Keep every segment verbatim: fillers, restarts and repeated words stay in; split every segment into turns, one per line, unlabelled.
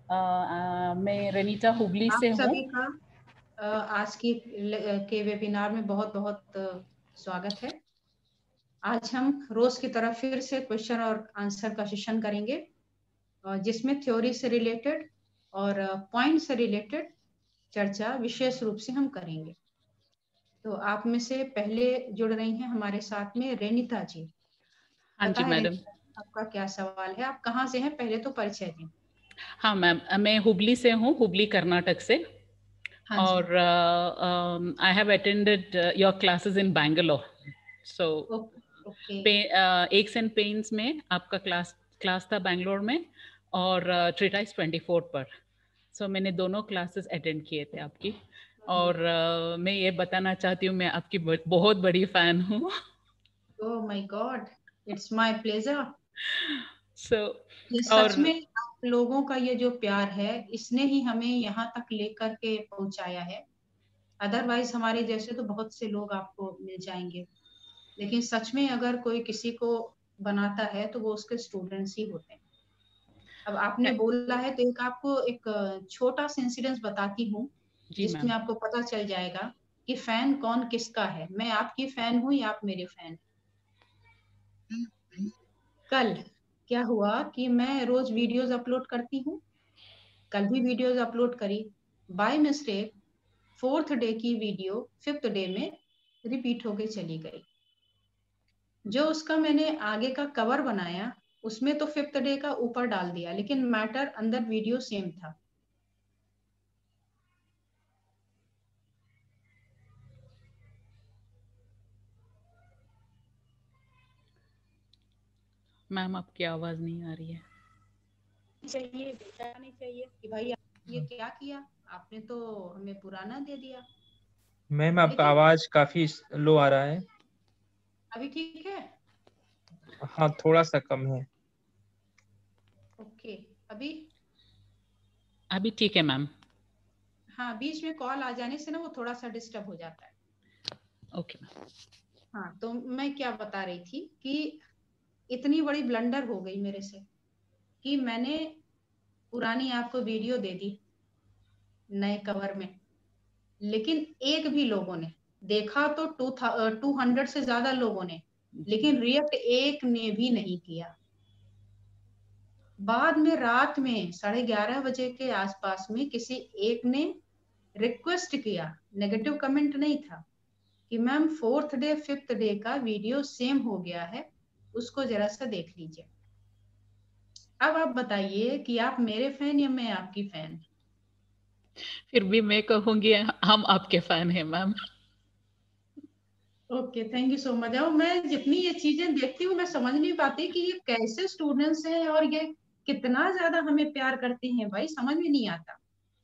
मैं रेनिता हुबली
आप
से हूँ।
सभी का अ, आज की ल- के वेबिनार में बहुत बहुत स्वागत है। आज हम रोज की तरह फिर से क्वेश्चन और आंसर का सेशन करेंगे, अ, जिसमें थ्योरी से रिलेटेड और पॉइंट से रिलेटेड चर्चा विशेष रूप से हम करेंगे। तो आप में से पहले जुड़ रही हैं हमारे साथ में रेनिता जी।
हाँ जी
बताएं
मैडम।
रेनिता, आपका क्या सवाल है? आप कहाँ से हैं, पहले तो परिचय दें।
हाँ मैम, मैं हुबली से हूँ, हुबली कर्नाटक से।
हाँ जी।
और I have attended your classes in Bangalore. So
okay okay
एक्स एंड पेन्स में आपका क्लास क्लास था बैंगलोर में, और ट्रिटाइस ट्वेंटी फोर पर। सो so, मैंने दोनों क्लासेस अटेंड किए थे आपकी। और uh, मैं ये बताना चाहती हूँ, मैं आपकी ब- बहुत बड़ी फैन हूँ।
Oh my god, it's my pleasure.
So
ये
so,
सच
और
में आप लोगों का ये जो प्यार है, इसने ही हमें यहाँ तक लेकर के पहुंचाया है। अदरवाइज हमारे जैसे तो बहुत से लोग आपको मिल जाएंगे, लेकिन सच में अगर कोई किसी को बनाता है तो वो उसके स्टूडेंट्स ही होते हैं। अब आपने बोला है तो एक आपको एक छोटा सा इंसिडेंस बताती हूँ,
जी
जिसमें
मैम।
आपको पता चल जाएगा कि फैन कौन किसका है। मैं आपकी फैन हूँ या आप मेरे फैन। कल क्या हुआ कि मैं रोज वीडियोस अपलोड करती हूँ, कल भी वीडियोस अपलोड करी। बाय मिस्टेक फोर्थ डे की वीडियो फिफ्थ डे में रिपीट होके चली गई। जो उसका मैंने आगे का कवर बनाया, उसमें तो फिफ्थ डे का ऊपर डाल दिया, लेकिन मैटर अंदर वीडियो सेम था।
मैम आपकी आवाज नहीं आ रही है।
चाहिए बेटा, नहीं चाहिए कि भाई आप ये क्या किया, आपने तो हमें पुराना दे दिया।
मैम आपका
लेकिन
आवाज काफी लो आ रहा है।
अभी ठीक है?
हाँ, थोड़ा सा कम है।
ओके, अभी?
अभी ठीक है मैम।
हाँ, बीच में कॉल आ जाने से ना वो थोड़ा सा डिस्टर्ब हो जाता है।
Okay ma'am.
हाँ, तो मैं क्या बता रही थी कि इतनी बड़ी ब्लंडर हो गई मेरे से कि मैंने पुरानी आपको वीडियो दे दी नए कवर में, लेकिन एक भी लोगों ने देखा तो टू टू हंड्रेड से ज्यादा लोगों ने, लेकिन रिएक्ट एक ने भी नहीं किया। बाद में रात में साढ़े ग्यारह बजे के आसपास में किसी एक ने रिक्वेस्ट किया, नेगेटिव कमेंट नहीं था, कि ma'am fourth day fifth day का वीडियो सेम हो गया है, उसको जरा सा देख लीजिए। अब आप बताइए कि आप मेरे फैन या मैं आपकी फैन?
फिर भी मैं कहूंगी हम आपके फैन हैं ma'am.
Okay, thank you so much. अब मैं जितनी ये चीजें देखती हूँ, मैं समझ नहीं पाती कि ये कैसे स्टूडेंट्स हैं और ये कितना ज्यादा हमें प्यार करते हैं, भाई समझ में नहीं आता।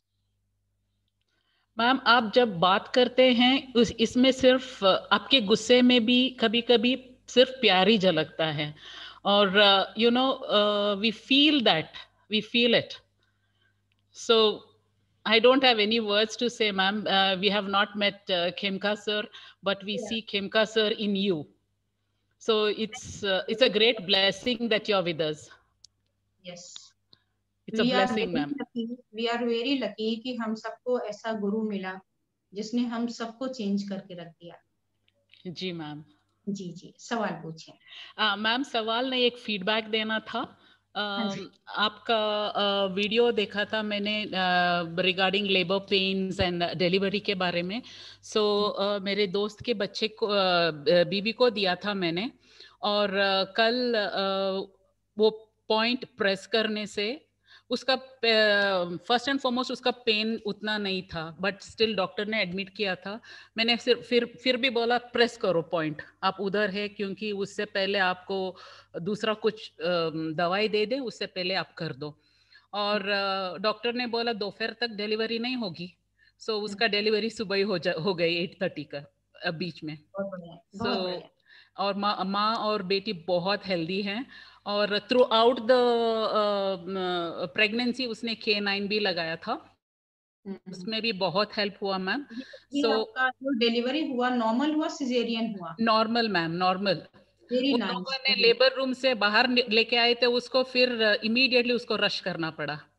मैम आप जब बात करते हैं उस इसमें सिर्फ आपके गुस्से में भी कभी कभी सिर्फ प्यार ही झलकता है। और you know we feel that, we feel it. So I don't have any words to say, ma'am. Uh, we have not met uh, Khemka sir, but we see Khemka sir in you. So it's uh, it's a great blessing that you're with us.
Yes,
It's a
we are
blessing,
very
ma'am.
Lucky, we are very lucky कि हम सबको ऐसा गुरु मिला जिसने हम सबको change करके रख दिया।
जी मैम।
जी जी, सवाल पूछिए।
मैम सवाल नहीं, एक फीडबैक देना था।
हाँ
uh,
जी।
आपका वीडियो uh, देखा था मैंने regarding labour pains and delivery के बारे में। सो so, uh, मेरे दोस्त के बच्चे को uh, बीबी को दिया था मैंने। और uh, कल uh, वो पॉइंट प्रेस करने से उसका फर्स्ट एंड फॉरमोस्ट उसका पेन उतना नहीं था, बट स्टिल डॉक्टर ने एडमिट किया था। मैंने फिर फिर फिर भी बोला प्रेस करो पॉइंट, आप उधर है, क्योंकि उससे पहले आपको दूसरा कुछ दवाई दे दे, उससे पहले आप कर दो। और डॉक्टर ने बोला दोपहर तक डिलीवरी नहीं होगी। सो so, उसका डिलीवरी सुबह ही हो जा हो गई एट थर्टी का अ, बीच में।
बहुत बढ़िया,
सो
बहुत बढ़िया।
और माँ माँ और बेटी बहुत हेल्दी हैं। और थ्रू आउट द प्रेगनेंसी उसने के नाइन भी लगाया था, उसमें भी बहुत हेल्प हुआ मैम।
ये ये
सो
आपका जो डिलीवरी हुआ नॉर्मल हुआ सिजेरियन हुआ?
Normal ma'am, normal.
वेरी
उन लोगों
नाइस,
ने
वेरी।
लेबर रूम से बाहर नि- लेके आए थे उसको, फिर इमीडिएटली उसको रश करना पड़ा।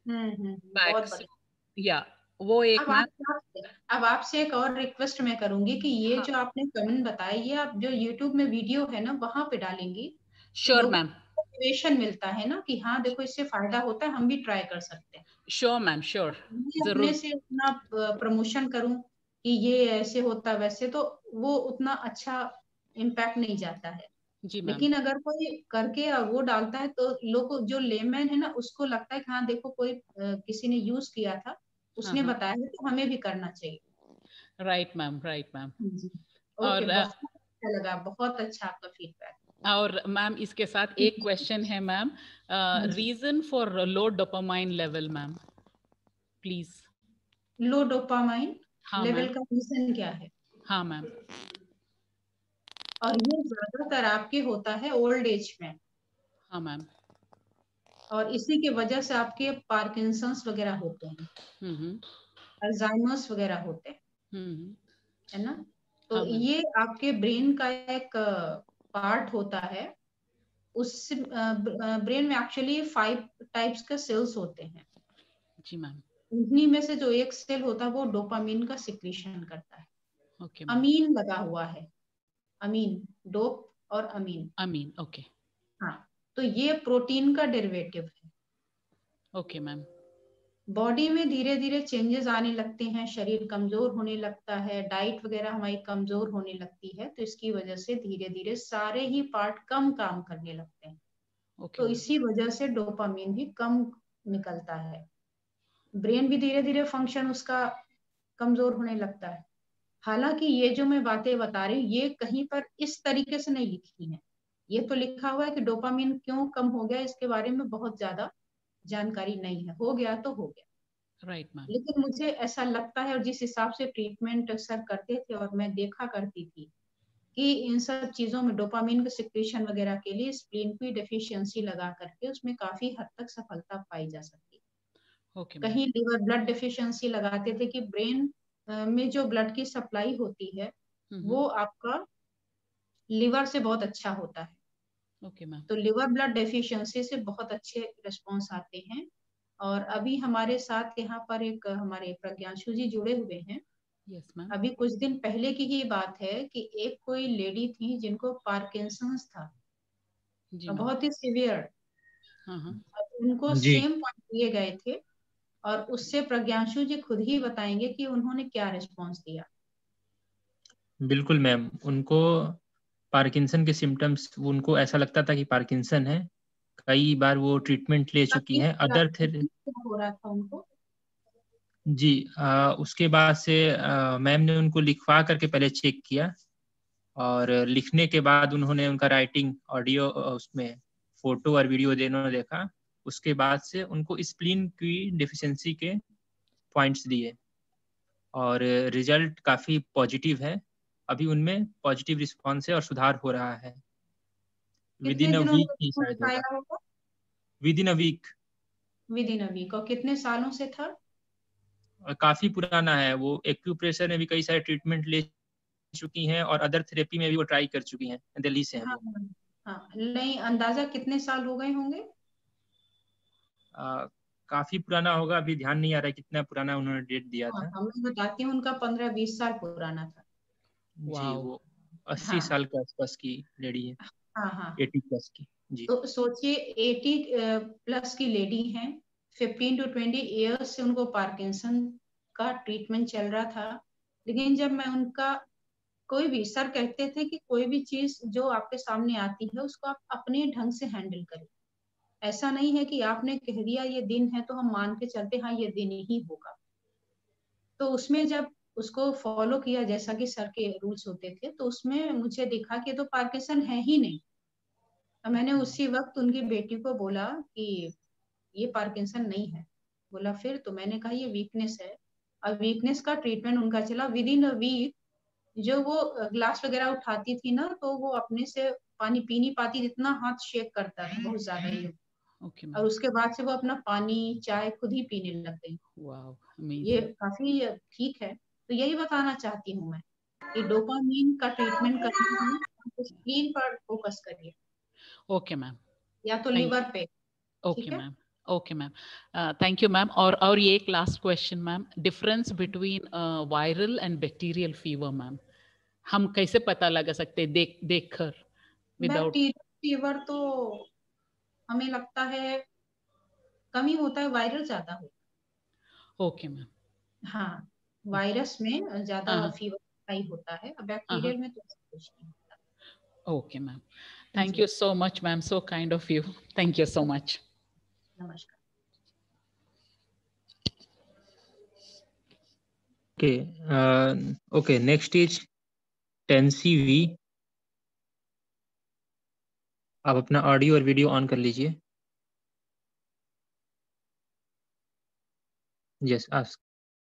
हम्म हम्म
back.
बहुत
So,
बढ़िया।
yeah, वो एक
अब
मैम।
आप अब आपसे एक और रिक्वेस्ट मैं करूंगी कि ये
हाँ।
जो आपने कमेंट बताया ये आप जो यूट्यूब में वीडियो है ना वहां पे डालेंगी,
श्योर
लोगों
मैम,
को मोटिवेशन मिलता है ना कि हाँ देखो इससे फायदा होता है, हम भी ट्राई कर सकते हैं।
श्योर मैम, श्योर,
मैं अपने
जरूर।
से अपना प्रमोशन करूं कि ये ऐसे होता वैसे, तो वो उतना अच्छा इम्पैक्ट नहीं जाता है।
जी मैम।
लेकिन अगर कोई करके वो डालता है तो लोग जो लेमैन है ना उसको लगता है कि हाँ देखो कोई अ, किसी ने यूज किया था, उसने
हाँ,
बताया है तो हमें भी करना चाहिए।
Right ma'am, right ma'am.
जी ओके,
और
बहुत अच्छा लगा, बहुत अच्छा आपका फीडबैक।
और मैम इसके साथ एक क्वेश्चन है ma'am, reason for low dopamine level ma'am, please.
Low dopamine
हाँ
लेवल
मैम।
का रीजन क्या है?
हाँ मैम।
और ये ज्यादातर आपके होता है ओल्ड एज में,
हाँ मैम।
और इसी की वजह से आपके पार्किंसंस वगैरह होते हैं,
हम्म
अल्जाइमर्स वगैरह होते हैं,
हम्म।
है ना। तो
हाँ मैम।
ये आपके ब्रेन का एक पार्ट होता है। उस ब्रेन में एक्चुअली फाइव टाइप्स के सेल्स होते हैं।
जी मैम।
उन्हीं में से जो एक सेल होता है वो डोपामिन का सिक्रीशन करता है।
Okay ma'am.
अमीन लगा हुआ है, अमीन, डोप और अमीन।
अमीन, ओके।
हाँ, तो ये प्रोटीन का डेरिवेटिव है।
Okay ma'am.
बॉडी में धीरे धीरे चेंजेस आने लगते हैं, शरीर कमजोर होने लगता है, डाइट वगैरह हमारी कमजोर होने लगती है, तो इसकी वजह से धीरे धीरे सारे ही पार्ट कम काम करने लगते हैं।
ओके
तो
मैम।
इसी वजह से डोपामिन भी कम निकलता है, ब्रेन भी धीरे धीरे फंक्शन उसका कमजोर होने लगता है। हालांकि ये जो मैं बातें बता रही हूँ ये कहीं पर इस तरीके से नहीं लिखी है। ये तो लिखा हुआ है कि डोपामिन क्यों कम हो गया, इसके बारे में बहुत ज्यादा जानकारी नहीं है, हो गया तो हो गया।
Right ma'am.
लेकिन मुझे ऐसा लगता है, और जिस हिसाब से ट्रीटमेंट सर करते थे और मैं देखा करती थी, कि इन सब चीजों में डोपामिन के सिक्रीशन वगैरह के लिए स्प्लीन की डेफिशिएंसी लगा करके उसमें काफी हद तक सफलता पाई जा सकती है।
Okay ma'am.
कहीं लीवर ब्लड डेफिशिएंसी लगाते थे कि ब्रेन में जो ब्लड की सप्लाई होती है वो आपका लिवर से बहुत अच्छा होता है।
Okay ma'am.
तो लिवर ब्लड डेफिशिएंसी से बहुत अच्छे रिस्पॉन्स आते हैं। और अभी हमारे साथ यहाँ पर एक हमारे प्रज्ञांशु जी जुड़े हुए हैं।
Yes ma'am.
अभी कुछ दिन पहले की ही बात है कि एक कोई लेडी थी जिनको पार्किंसंस था,
जी मैम।
बहुत ही सिवियर।
हाँ हाँ।
उनको
जी
सेम पॉइंट दिए गए थे, और उससे प्रज्ञांशु जी खुद ही बताएंगे कि उन्होंने क्या रिस्पॉन्स दिया।
बिल्कुल मैम, उनको पार्किंसन के सिम्टम्स, उनको ऐसा लगता था कि पार्किंसन है। कई बार वो ट्रीटमेंट ले चुकी हैं अदर थे।
क्या हो रहा था उनको?
जी आ, उसके बाद से मैम ने उनको लिखवा करके पहले चेक किया, और लिखने के बाद उन्होंने उनका राइटिंग, ऑडियो, उसमें फोटो और वीडियो दोनों देखा। उसके बाद से उनको स्प्लीन की डेफिशिएंसी के पॉइंट्स दिए, और रिजल्ट काफ़ी पॉजिटिव है। अभी उनमें पॉजिटिव रिस्पॉन्स है और सुधार हो रहा है। विद
कितने
इन अ
दिनों
वीक ही
में
शायद होगा।
दिखाया होगा?
Within a week.
Within a week. और कितने सालों से था?
काफ़ी पुराना है वो। एक्यूप्रेशर में भी कई सारे ट्रीटमेंट ले चुकी हैं, और अदर थेरेपी में भी वो ट्राई कर चुकी हैं। दिल्ली से हैं
हाँ
वो।
हाँ, नहीं अंदाजा कितने साल हो गए होंगे?
आ, काफी पुराना होगा, अभी ध्यान नहीं आ रहा है कितना पुराना उन्होंने डेट दिया
हाँ
था।
हाँ, मैं बताती हूँ, उनका पंद्रह बीस साल पुराना था।
जी,
वाओ।
वो अस्सी
हाँ
साल के आसपास की लेडी है।
हाँ हाँ।
एटी प्लस की। जी।
तो सोचिए एटी प्लस की लेडी हैं, फिफ्टीन टू ट्वेंटी ईयर्स से उनको पार्किंसन का ट्रीटमेंट चल रहा था। लेकिन जब मैं उनका, कोई भी सर कहते थे कि कोई भी चीज जो आपके सामने आती है उसको आप अपने ढंग से हैंडल करें। ऐसा नहीं है कि आपने कह दिया ये दिन है तो हम मान के चलते हाँ ये दिन ही होगा। तो उसमें जब उसको फॉलो किया जैसा कि सर के रूल्स होते थे, तो उसमें मुझे दिखा कि तो पार्किंसन है ही नहीं। तो मैंने उसी वक्त उनकी बेटी को बोला कि ये पार्किंसन नहीं है। बोला फिर? तो मैंने कहा ये वीकनेस है। अब वीकनेस का ट्रीटमेंट उनका चला विद इन अ वीक। जो वो ग्लास वगैरह उठाती थी ना तो वो अपने से पानी पी नहीं पाती, जितना हाथ शेक करता था बहुत ज्यादा ही।
ओके
और
मैम।
उसके बाद से वो अपना पानी चाय खुद ही पीने लग गई।
वाओ,
ये
अमेजिंग।
काफी ठीक है। तो यही बताना चाहती हूँ मैं कि डोपामीन का ट्रीटमेंट करने में आप स्क्रीन पर फोकस करिए
ओके मैम।
या तो
थैंक
लिवर पे।
ओके
ठीक है।
Ma'am. Okay ma'am, thank you ma'am. और और ये एक last question ma'am, difference between viral and bacterial fever ma'am, हम कैसे पता लगा सकते हैं देख देख कर विदाउट?
बैक्टीरियल फीवर तो हमें लगता है कम ही होता है, वायरल ज्यादा होता है।
Okay ma'am.
हाँ, वायरस में ज्यादा
हाँ
फीवर ही होता है,
हाँ,
बैक्टीरियल में तो ऐसा कुछ नहीं होता।
ओके मैम, थैंक
जी,
you so much ma'am, so kind of you, thank you so much.
नमस्कार।
Okay, uh, okay. Next is ten C V. आप अपना ऑडियो और वीडियो ऑन कर लीजिए। Yes, ask.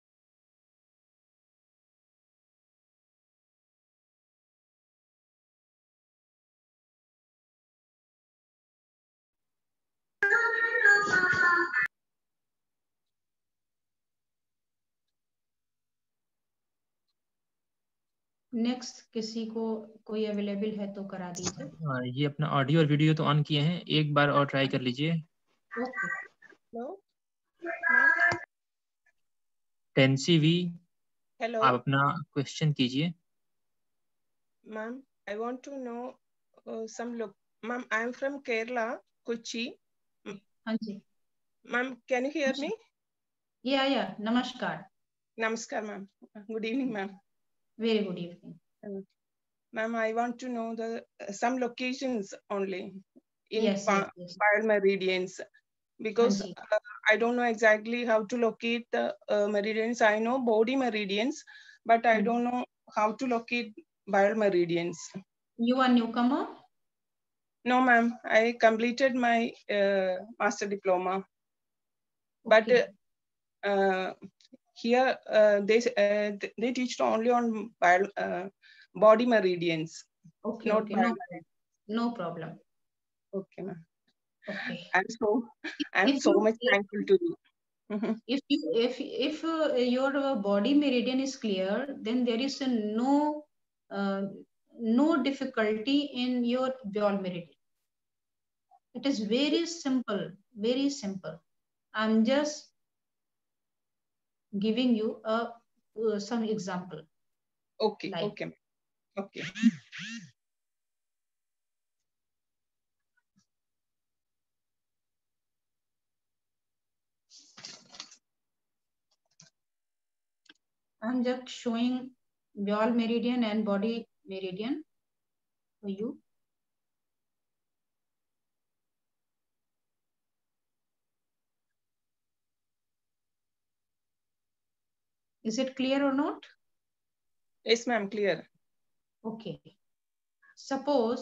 नेक्स्ट किसी को कोई अवेलेबल है तो करा दीजिए।
हाँ, ये अपना ऑडियो और वीडियो तो ऑन किए हैं, एक बार और ट्राई कर लीजिए।
Okay.
Hello ma'am.
Ten C V,
hello
आप अपना क्वेश्चन कीजिए।
Ma'am, I want to know some लोग। Ma'am, I am from Kerala, Kochi.
हाँ जी
ma'am, can you hear me?
या या नमस्कार।
नमस्कार ma'am, good evening ma'am.
Very good evening.
Ma'am, I want to know the some locations only in
Yes,
pa-
yes, yes.
Pile meridians, because
Hanji.
uh, I don't know exactly how to locate the uh, meridians. I know body meridians, but I
Hmm.
don't know how to locate bile meridians.
You are newcomer?
No, ma'am. I completed my uh, master diploma, but
Okay.
uh, here uh, they uh, they teach only on bio, uh, body meridians,
Okay,
not
okay.
bio
No,
meridians.
no problem.
Okay, ma'am.
Okay.
I'm so I'm
If
so
you
much
if,
thankful to you. Mhm.
if you if if uh, your uh, body meridian is clear, then there is a no uh, no difficulty in your bowel meridian. It is very simple, very simple. I'm just giving you a uh, some example.
Okay,
Like
okay, ma'am. Okay.
I'm just showing bowel meridian and body meridian for you. Is it clear or not?
Yes, ma'am. Clear.
Okay. Suppose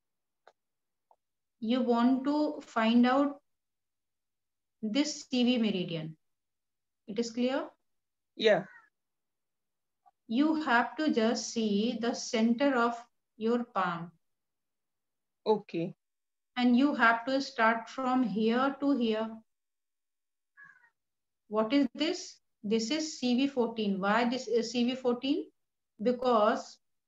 you want to find out this C V meridian. It is clear?
Yeah.
You have to just see the center of your palm.
Okay.
And you have to start from here to here. What is this? This is C V fourteen. Why this is C V fourteen? Because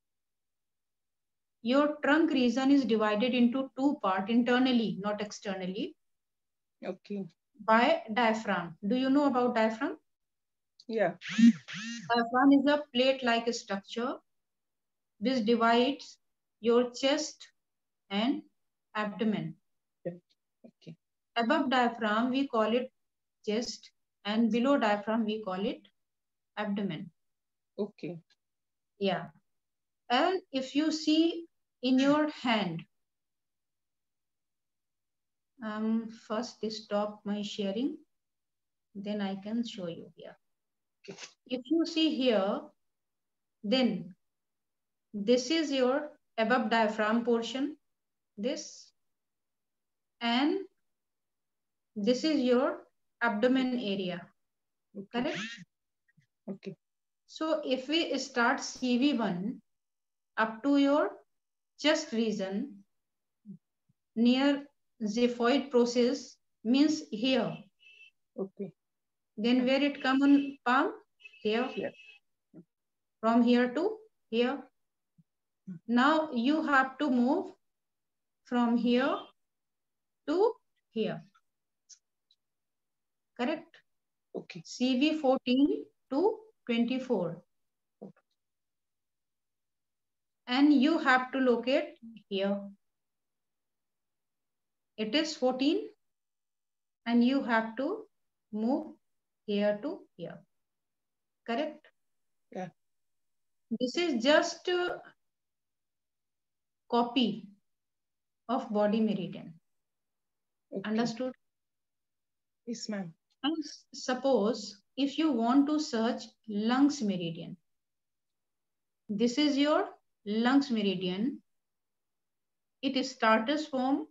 your trunk region is divided into two parts internally, not externally,
Okay.
by diaphragm. Do you know about diaphragm?
Yeah.
Diaphragm is a plate-like structure which divides your chest and abdomen.
Okay.
Above diaphragm, we call it chest, and below diaphragm, we call it abdomen.
Okay.
Yeah. And if you see in your hand, um, first stop my sharing, then I can show you here.
Okay.
If you see here, then this is your above diaphragm portion, this, and this is your abdomen area,
Okay.
correct?
Okay.
So if we start C V one up to your chest region near xiphoid process means here.
Okay.
Then where it come on palm? Here.
Here.
From here to here. Now you have to move from here to here. correct?
Okay.
C V fourteen to twenty-four. And you have to locate here. It is fourteen and you have to move here to here. Correct?
Yeah.
This is just a copy of body meridian.
Okay.
Understood?
Yes, ma'am.
And suppose if you want to search lungs meridian, this is your lungs meridian. It starts from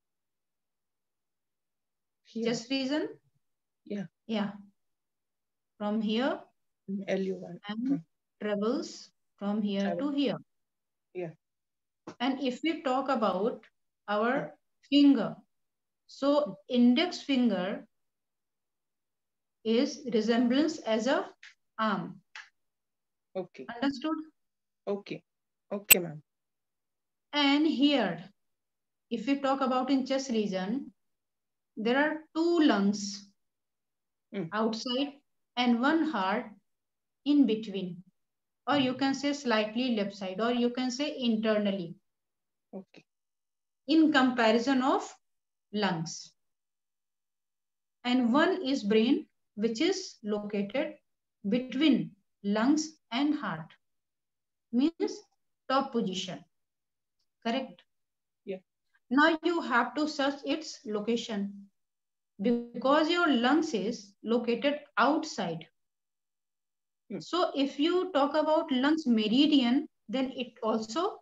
Here.
chest region.
Yeah.
Yeah. From here.
L U one.
And
Hmm.
travels from here
Travel.
to here.
Yeah.
And if we talk about our hmm. finger, so index finger is resemblance as a arm.
Okay.
Understood?
Okay. Okay, ma'am.
And here, if we talk about in chest region, there are two lungs mm. outside and one heart in between. Or you can say slightly left side, or you can say internally.
Okay.
In comparison of lungs. And one is brain, which is located between lungs and heart. Means top position. Correct?
Yeah.
Now you have to search its location. Because your lungs is located outside. Hmm. So if you talk about lungs meridian, then it also,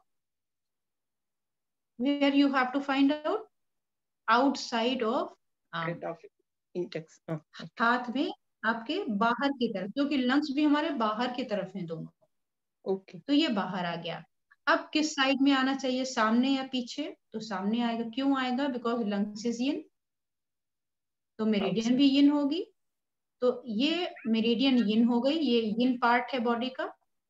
where you have to find out, outside of arm.
Index. Oh, okay.
हाथ में आपके बाहर की तरफ, क्योंकि lungs भी हमारे बाहर की तरफ हैं दोनों.
ओके.
तो ये बाहर आ गया. अब किस साइड में आना चाहिए, सामने या पीछे? तो सामने आएगा. क्यों आएगा? बिकॉज लंग्स इज यिन, तो मेरिडियन भी यिन होगी. तो ये मेरिडियन यिन हो गई. ये यिन पार्ट है बॉडी का,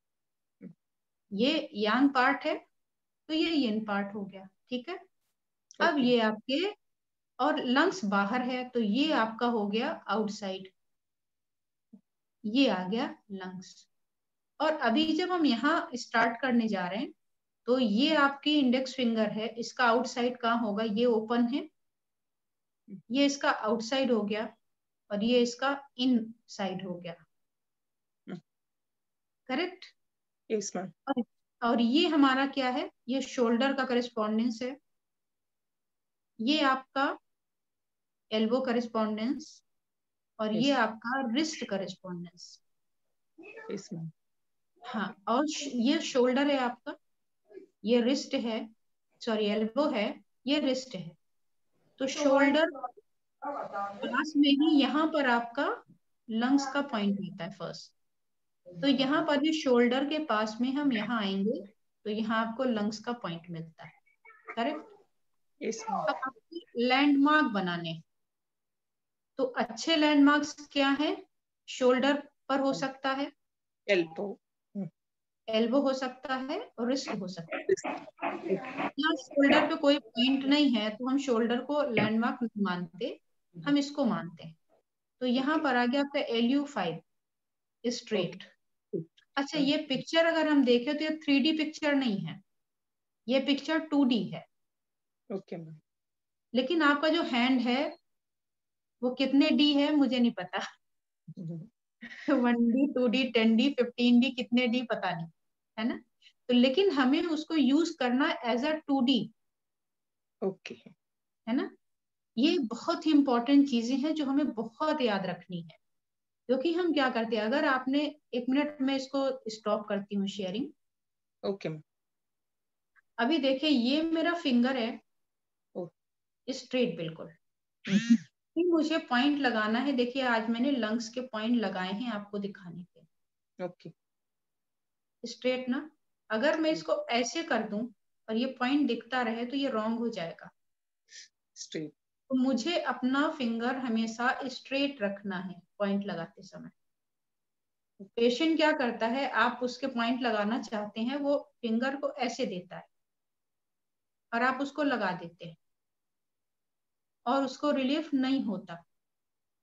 ये यांग पार्ट है, तो ये यिन पार्ट हो गया. ठीक है. okay. अब ये आपके, और लंग्स बाहर है, तो ये आपका हो गया आउटसाइड. ये आ गया लंग्स. और अभी जब हम यहाँ स्टार्ट करने जा रहे हैं, तो ये आपकी इंडेक्स फिंगर है, इसका आउटसाइड कहाँ होगा? ये ओपन है, ये इसका आउटसाइड हो गया, और ये इसका इन साइड हो गया. करेक्ट?
Yes ma'am.
और, और ये हमारा क्या है? ये शोल्डर का करेस्पॉन्डेंस है, ये आपका एल्बो करेस्पॉन्डेंस, और yes. ये आपका रिस्ट करेस्पॉन्डेंस.
Yes ma'am.
हाँ, और ये शोल्डर है आपका, ये रिस्ट है, सॉरी एल्बो है, ये रिस्ट है. तो शोल्डर पास में ही यहाँ पर आपका लंग्स का पॉइंट होता है फर्स्ट. तो यहाँ पर भी शोल्डर के पास में हम यहाँ आएंगे, तो यहाँ आपको लंग्स का पॉइंट मिलता है. करेक्ट?
yes,
अब आपको लैंडमार्क बनाने, तो अच्छे लैंडमार्क्स क्या है? शोल्डर पर हो सकता है,
एल्बो
एल्बो हो सकता है, और रिस्ट हो सकता है. यहाँ शोल्डर पे कोई पॉइंट नहीं है, तो हम शोल्डर को लैंडमार्क नहीं मानते, हम इसको मानते हैं. तो यहाँ पर आ गया आपका एल यू फाइव स्ट्रेट. अच्छा, ये पिक्चर अगर हम देखें तो ये थ्री डी पिक्चर नहीं है, ये पिक्चर टू डी है.
Okay ma'am.
लेकिन आपका जो हैंड है वो कितने डी है मुझे नहीं पता. One D, two D, ten D, fifteen D, कितने डी पता नहीं, है ना. तो लेकिन हमें उसको यूज करना as a two D.
Okay.
है ना. ये बहुत ही इंपॉर्टेंट चीजें हैं जो हमें बहुत याद रखनी है. क्योंकि हम क्या करते हैं, अगर आपने एक मिनट में इसको स्टॉप करती हूँ शेयरिंग.
ओके.
अभी देखिए, ये मेरा फिंगर है स्ट्रेट बिल्कुल. मुझे पॉइंट लगाना है. देखिए, आज मैंने लंग्स के पॉइंट लगाए हैं आपको दिखाने के.
ओके.
स्ट्रेट ना. अगर मैं इसको ऐसे कर दूं और ये पॉइंट दिखता रहे तो ये रॉन्ग हो जाएगा.
स्ट्रेट.
तो मुझे अपना फिंगर हमेशा स्ट्रेट रखना है पॉइंट लगाते समय. पेशेंट क्या करता है, आप उसके पॉइंट लगाना चाहते हैं, वो फिंगर को ऐसे देता है और आप उसको लगा देते हैं और उसको रिलीफ नहीं होता.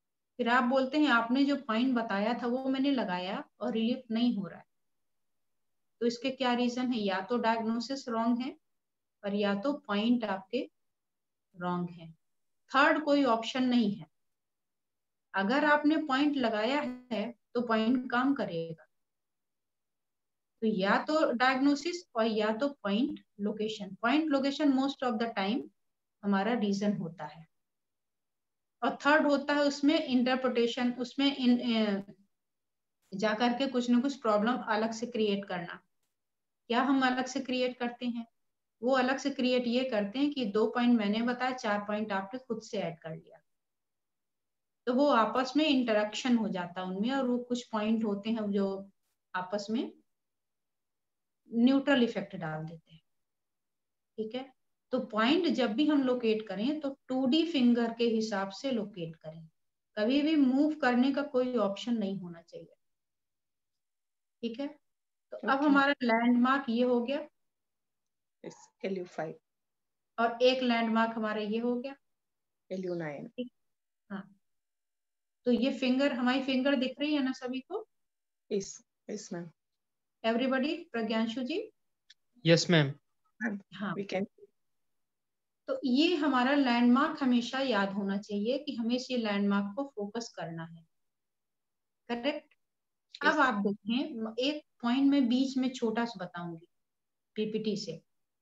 फिर आप बोलते हैं आपने जो पॉइंट बताया था वो मैंने लगाया और रिलीफ नहीं हो रहा है, तो इसके क्या रीजन है? या तो डायग्नोसिस रॉन्ग है और या तो पॉइंट आपके रॉन्ग है। थर्ड कोई ऑप्शन नहीं है। अगर आपने पॉइंट लगाया है तो पॉइंट काम करेगा। तो या तो डायग्नोसिस और या तो point location. Point location most of the time हमारा रीजन होता है। और थर्ड होता है उसमें इंटरप्रिटेशन, उसमें इन जा करके कुछ ना कुछ प्रॉब्लम अलग से क्रिएट करना। क्या हम अलग से क्रिएट करते हैं? वो अलग से क्रिएट ये करते हैं कि दो पॉइंट मैंने बताया, चार पॉइंट आपने खुद से ऐड कर लिया, तो वो आपस में इंटरेक्शन हो जाता है उनमें, और वो कुछ पॉइंट होते हैं जो आपस में न्यूट्रल इफेक्ट डाल देते हैं। ठीक है, तो पॉइंट जब भी हम लोकेट करें तो टू डी फिंगर के हिसाब से लोकेट करें, कभी भी मूव करने का कोई ऑप्शन नहीं होना चाहिए। ठीक है, तो okay. अब हमारा लैंडमार्क ये हो गया,
एल यू फाइव,
और एक लैंडमार्क हमारा ये हो गया
एल यू नाइन।
हाँ, तो ये फिंगर, हमारी फिंगर दिख रही है ना सभी को?
Yes yes ma'am.
Everybody, Pragyanshu ji?
Yes ma'am.
हाँ,
वी कैन।
तो ये हमारा लैंडमार्क हमेशा याद होना चाहिए कि हमें इस लैंडमार्क को फोकस करना है। करेक्ट? अब आप देखें, एक पॉइंट में बीच में छोटा सा बताऊंगी पीपीटी से।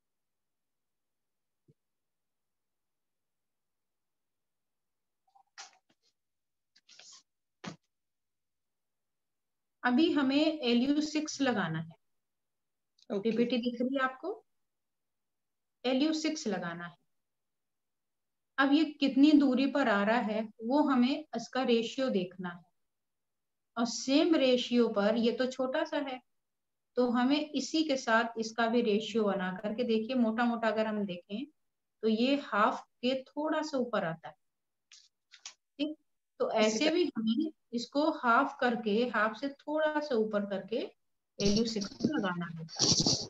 अभी हमें एल यू सिक्स लगाना है। okay. पीपीटी दिख रही है आपको? एल यू सिक्स लगाना है। अब ये कितनी दूरी पर आ रहा है वो हमें इसका रेशियो देखना है, और सेम रेशियो पर, ये तो छोटा सा है तो हमें इसी के साथ इसका भी रेशियो बना करके, देखिए मोटा मोटा अगर हम देखें तो ये हाफ के थोड़ा सा ऊपर आता है। ठीक, तो ऐसे भी हमें इसको हाफ करके, हाफ से थोड़ा सा ऊपर करके एल यू सिक्स लगाना होता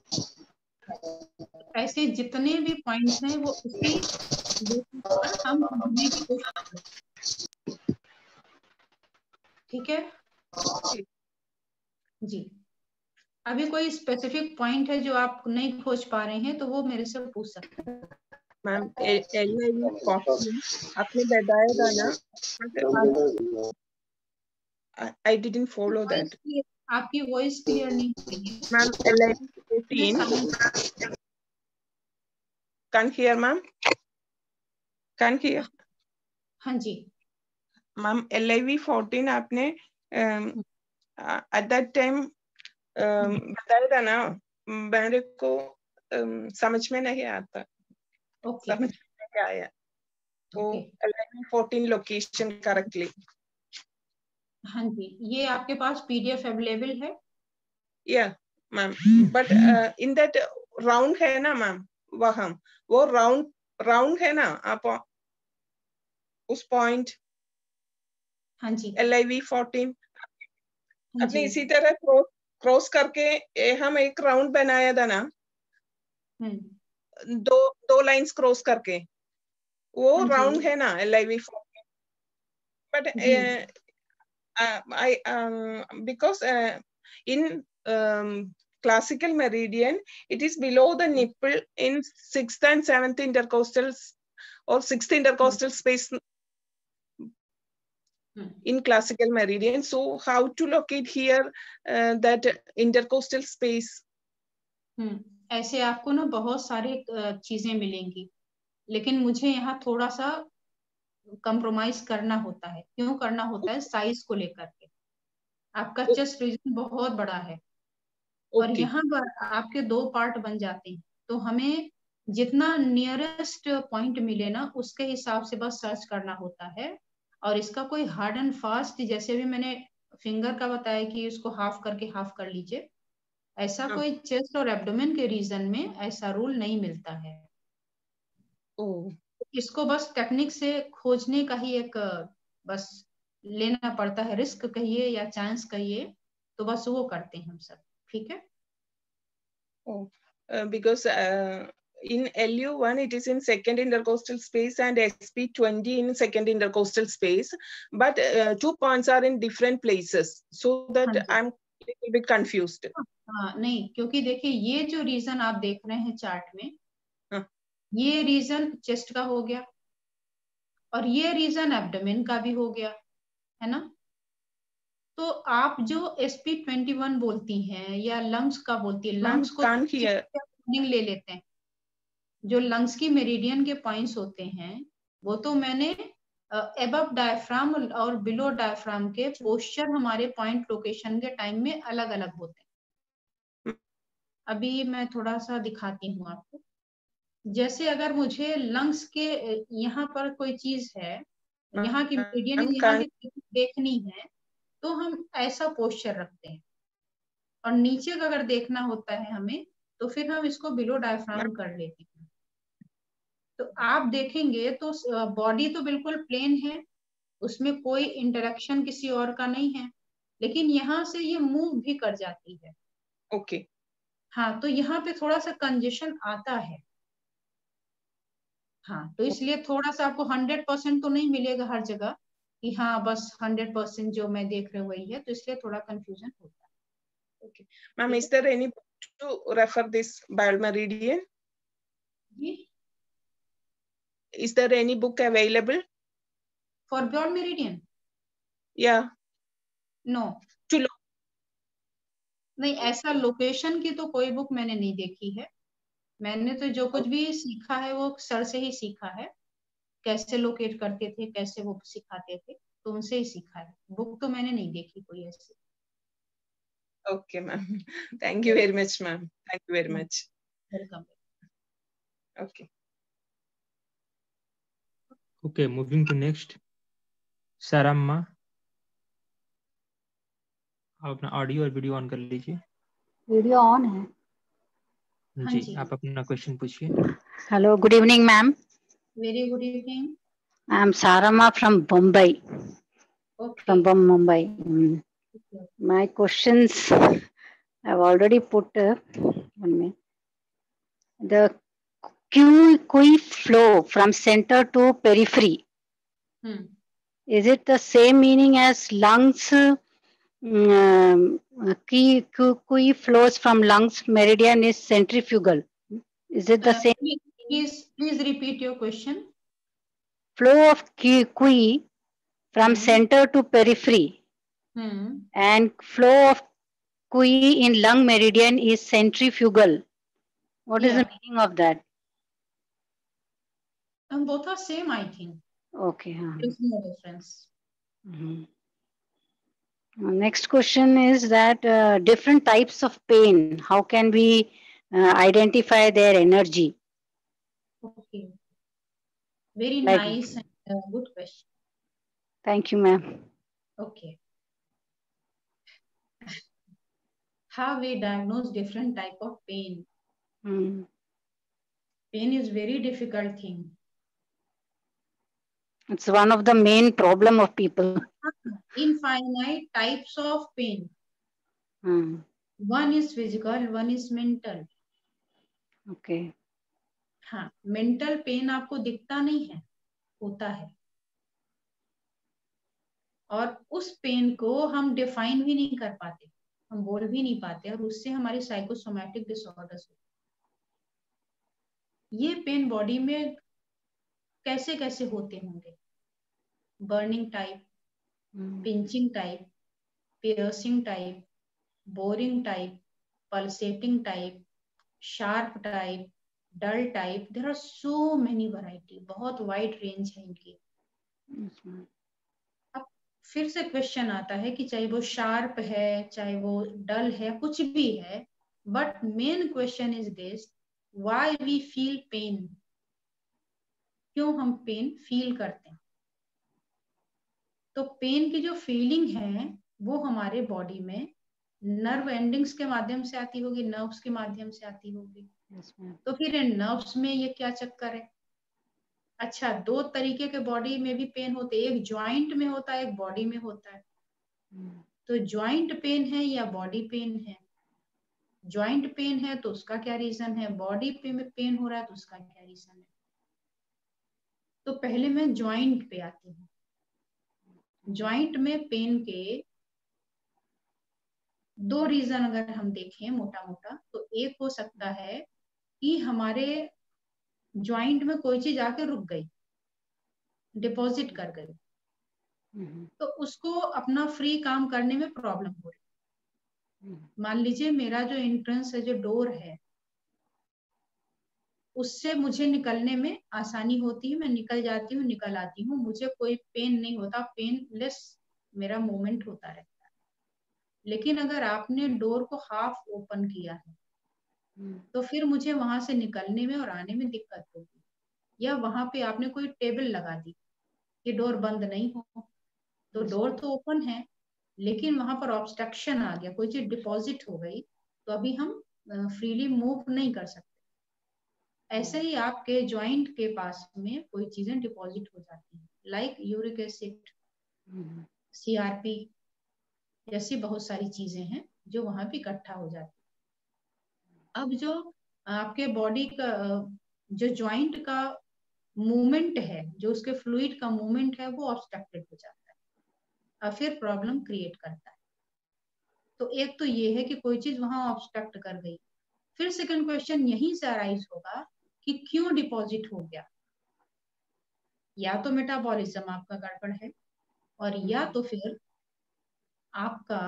है। ऐसे जितने भी पॉइंट्स हैं वो उसी बेसिस पर हम ढूंढने की कोशिश करें। ठीक है जी। अभी कोई स्पेसिफिक पॉइंट है जो आप नहीं खोज पा रहे हैं तो वो मेरे से पूछ सकते हैं।
मैम आपने बताया था ना, आई डिडंट फॉलो दैट।
आपकी वॉइस क्लियर नहीं हो रही है
ma'am. L I fourteen can hear ma'am, can hear.
हाँ जी
ma'am, L I V fourteen आपने एट दैट टाइम बताया था ना, मेरे को um, समझ में नहीं आता।
okay.
समझ में नहीं आया तो
okay.
L I V fourteen location correctly.
हाँ जी, ये आपके पास पीडीएफ अवेलेबल है?
या ma'am, but in that round है ना मैम, वहाँ वो राउंड राउंड है ना, आप उस पॉइंट
हाँ जी
एल आई वी फोर्टीन
हाँ
अपने
जी
इसी तरह क्रॉस क्रॉस करके ए, हम एक राउंड बनाया था ना, दो दो लाइंस क्रॉस करके, वो
हाँ
राउंड है ना L I V fourteen. But I because in classical meridian it is below the nipple in sixth and seventh intercostal or sixth intercostal space in classical meridian. So how to locate here uh, that intercostal space?
Hmm ऐसे आपको ना बहुत सारी चीजें मिलेंगी, लेकिन मुझे यहाँ थोड़ा सा कंप्रोमाइज करना होता है। क्यों करना होता है? साइज को लेकर के। आपका चेस्ट रीजन बहुत बड़ा है okay. और यहाँ पर आपके दो पार्ट बन जाते हैं, तो हमें जितना नियरेस्ट पॉइंट मिले ना उसके हिसाब से बस सर्च करना होता है। और इसका कोई हार्ड एंड फास्ट, जैसे भी मैंने फिंगर का बताया कि इसको हाफ करके हाफ कर लीजिए, ऐसा हाँ. कोई चेस्ट और एब्डोमेन के रीजन में ऐसा रूल नहीं मिलता है।
oh.
इसको बस टेक्निक से खोजने का ही एक बस लेना पड़ता है, रिस्क कहिए या चांस कहिए, तो बस वो करते हैं हम सब। ठीक है,
oh. uh, because uh, in L U one, it is in second intercostal space and S P twenty in second intercostal space, but uh, two points are in different places, so that I'm a little bit confused.
हाँ नहीं, क्योंकि देखिए ये जो reason आप देख रहे हैं चार्ट में,
हाँ.
ये रीजन चेस्ट का हो गया और ये रीजन एब्डोमेन का भी हो गया, है ना। तो आप जो एस पी ट्वेंटी वन बोलती हैं या लंग्स का बोलती है, लंग्स को ले लेते हैं, जो लंग्स की मेरिडियन के पॉइंट्स होते हैं वो तो मैंने अबव डायफ्राम और बिलो डायफ्राम के पोस्चर हमारे पॉइंट लोकेशन के टाइम में अलग अलग होते हैं। अभी मैं थोड़ा सा दिखाती हूँ आपको। जैसे अगर मुझे लंग्स के यहाँ पर कोई चीज है, यहाँ की मेरिडियन यहाँ की देखनी है, तो हम ऐसा पोस्चर रखते हैं, और नीचे का अगर देखना होता है हमें तो फिर हम इसको बिलो डायफ्राम कर लेते हैं। तो आप देखेंगे तो बॉडी तो बिल्कुल प्लेन है, उसमें कोई इंटरेक्शन किसी और का नहीं है, लेकिन यहाँ से ये मूव भी कर जाती है।
Okay okay.
हाँ, तो यहाँ पे थोड़ा सा कंजेशन आता है। हाँ, तो इसलिए थोड़ा सा आपको हंड्रेड परसेंट तो नहीं मिलेगा हर जगह कि हाँ बस हंड्रेड परसेंट जो मैं देख रही हूँ वही है, तो इसलिए थोड़ा कंफ्यूजन होता है।
Okay ma'am, is there any to refer this biomeridian? Is there any book available
for Biomeridian?
Yeah.
No.
To
नहीं, ऐसा लोकेशन की तो कोई बुक मैंने नहीं देखी है। मैंने तो जो कुछ भी सीखा है वो सर से ही सीखा है, कैसे लोकेट करते थे, कैसे वो सिखाते थे, तो उनसे ही सीखा है। बुक तो मैंने नहीं देखी कोई ऐसी।
Okay ma'am, thank you very much ma'am, thank you very much.
Welcome.
Okay.
Okay, moving to next. Saramma, आप अपना ऑडियो और वीडियो ऑन कर लीजिए।
वीडियो ऑन है
जी, जी, आप अपना क्वेश्चन पूछिए।
Hello, good evening ma'am.
Very good evening.
I am Saramma from Bombay, from Mumbai. My questions I've already put uh, one minute. The Q flow from center to periphery.
Hmm.
Is it the same meaning as lungs? Um, Q, Q flows from lungs meridian is centrifugal. Is it the uh, same?
Please, please repeat your question.
Flow of Q from hmm. center to periphery,
hmm.
and flow of Q in lung meridian is centrifugal. What yeah. is the meaning of that?
And both are same, I think.
Okay. Huh.
There's no difference.
Mm-hmm. Next question is that uh, different types of pain, how can we uh, identify their energy?
Okay. Very
like,
nice and uh, good question.
Thank you, ma'am.
Okay. How we diagnose different type of pain?
Mm.
Pain is very difficult thing.
It's one of the main problem of people.
Infinite types of pain.
Mm.
One is physical, one is mental.
Okay.
हाँ, mental pain आपको दिखता नहीं है, होता है, और उस pen को हम डिफाइन भी नहीं कर पाते, हम बोल भी नहीं पाते, और उससे हमारी साइकोसोमैटिक डिसऑर्डर्स होते। ये पेन बॉडी में कैसे कैसे होते होंगे? Burning type, pinching type, piercing type, boring type, pulsating type, sharp type, dull type. There are so many variety, बहुत वाइड रेंज है इनकी। अब फिर से क्वेश्चन आता है कि चाहे वो शार्प है, चाहे वो डल है, कुछ भी है, but main question is this, why we feel pain? क्यों हम पेन फील करते हैं? तो पेन की जो फीलिंग है वो हमारे बॉडी में नर्व एंडिंग्स के माध्यम से आती होगी, नर्व्स के माध्यम से आती होगी। yes, तो फिर नर्व्स में ये क्या चक्कर है? अच्छा, दो तरीके के बॉडी में भी पेन होते हैं, एक ज्वाइंट में होता है, एक बॉडी में होता है। hmm. तो ज्वाइंट पेन है या बॉडी पेन है? जॉइंट पेन है तो उसका क्या रीजन है, बॉडी पे में पेन हो रहा है तो उसका क्या रीजन है। तो पहले मैं जॉइंट पे आती हूँ। जॉइंट में पेन के दो रीजन अगर हम देखें मोटा मोटा, तो एक हो सकता है कि हमारे जॉइंट में कोई चीज आके रुक गई, डिपॉजिट कर गई, तो उसको अपना फ्री काम करने में प्रॉब्लम हो रही। मान लीजिए मेरा जो एंट्रेंस है, जो डोर है, उससे मुझे निकलने में आसानी होती है, मैं निकल जाती हूँ, निकल आती हूँ, मुझे कोई पेन नहीं होता, पेनलेस मेरा मूवमेंट होता रहता है। लेकिन अगर आपने डोर को हाफ ओपन किया है तो फिर मुझे वहां से निकलने में और आने में दिक्कत होगी। या वहां पे आपने कोई टेबल लगा दी कि डोर बंद नहीं हो, तो डोर तो ओपन है लेकिन वहां पर ऑब्स्ट्रक्शन आ गया, कोई चीज डिपॉजिट हो गई, तो अभी हम फ्रीली मूव नहीं कर सकते। ऐसे ही आपके जॉइंट के पास में कोई चीजें डिपॉजिट हो जाती हैं, लाइक यूरिक एसिड, सीआरपी जैसी बहुत सारी चीजें हैं जो वहां पे इकट्ठा हो जाती है। अब जो आपके बॉडी का जो जॉइंट का मूवमेंट है, जो उसके फ्लूइड का मूवमेंट है, वो ऑब्स्ट्रक्टेड हो जाता है और फिर प्रॉब्लम क्रिएट करता है। तो एक तो ये है कि कोई चीज वहां ऑब्स्ट्रक्ट कर गई। फिर सेकंड क्वेश्चन यहीं से अराइज होगा कि क्यों डिपॉजिट हो गया। या तो मेटाबॉलिज्म आपका गड़बड़ है, और या तो फिर आपका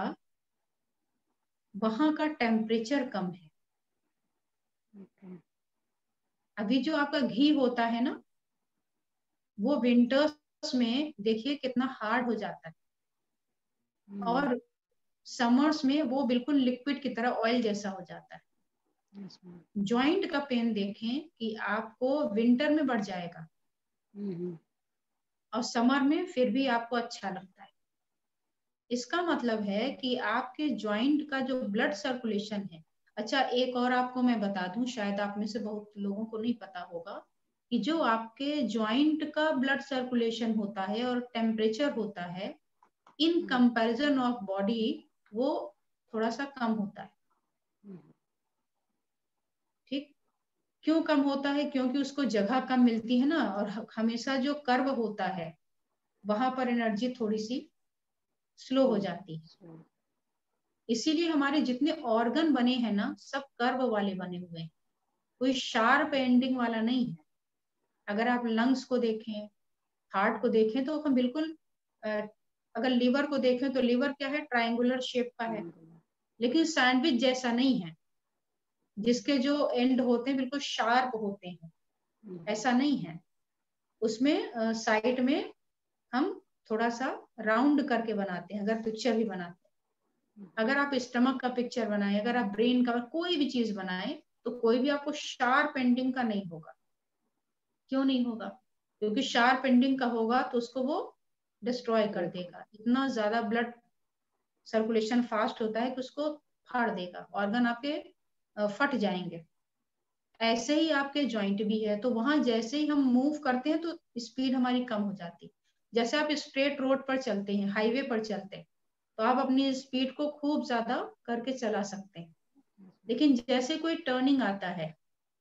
वहां का टेम्परेचर कम है। okay. अभी जो आपका घी होता है ना, वो विंटर्स में देखिए कितना हार्ड हो जाता है, hmm. और समर्स में वो बिल्कुल लिक्विड की तरह ऑयल जैसा हो जाता है। जॉइंट का पेन देखें कि आपको विंटर में बढ़ जाएगा, hmm. और समर में फिर भी आपको अच्छा लगता है। इसका मतलब है कि आपके जॉइंट का जो ब्लड सर्कुलेशन है। अच्छा, एक और आपको मैं बता दूं, शायद आप में से बहुत लोगों को नहीं पता होगा कि जो आपके जॉइंट का ब्लड सर्कुलेशन होता है और टेम्परेचर होता है, इन कंपैरिजन ऑफ बॉडी वो थोड़ा सा कम होता है। ठीक, क्यों कम होता है? क्योंकि उसको जगह कम मिलती है ना, और हमेशा जो कर्व होता है वहां पर एनर्जी थोड़ी सी स्लो हो जाती है। इसीलिए हमारे जितने ऑर्गन बने हैं ना, सब कर्व वाले बने हुए हैं, कोई शार्प एंडिंग वाला नहीं है। अगर आप लंग्स को देखें, हार्ट को देखें, तो हम बिल्कुल, अगर लीवर को देखें तो लीवर क्या है, ट्रायंगुलर शेप का है, लेकिन सैंडविच जैसा नहीं है जिसके जो एंड होते हैं बिल्कुल शार्प होते हैं, ऐसा नहीं है। उसमें साइड में हम थोड़ा सा राउंड करके बनाते हैं, अगर पिक्चर भी बनाते हैं। अगर आप स्टमक का पिक्चर बनाए, अगर आप ब्रेन का, कोई भी चीज बनाए, तो कोई भी आपको शार्प एंडिंग का नहीं होगा। क्यों नहीं होगा? क्योंकि शार्प एंडिंग का होगा तो उसको वो डिस्ट्रॉय कर देगा। इतना ज्यादा ब्लड सर्कुलेशन फास्ट होता है कि उसको फाड़ देगा, ऑर्गन आपके फट जाएंगे। ऐसे ही आपके जॉइंट भी है, तो वहां जैसे ही हम मूव करते हैं तो स्पीड हमारी कम हो जाती है। जैसे आप स्ट्रेट रोड पर चलते हैं, हाईवे पर चलते हैं, तो आप अपनी स्पीड को खूब ज्यादा करके चला सकते हैं, लेकिन जैसे कोई टर्निंग आता है,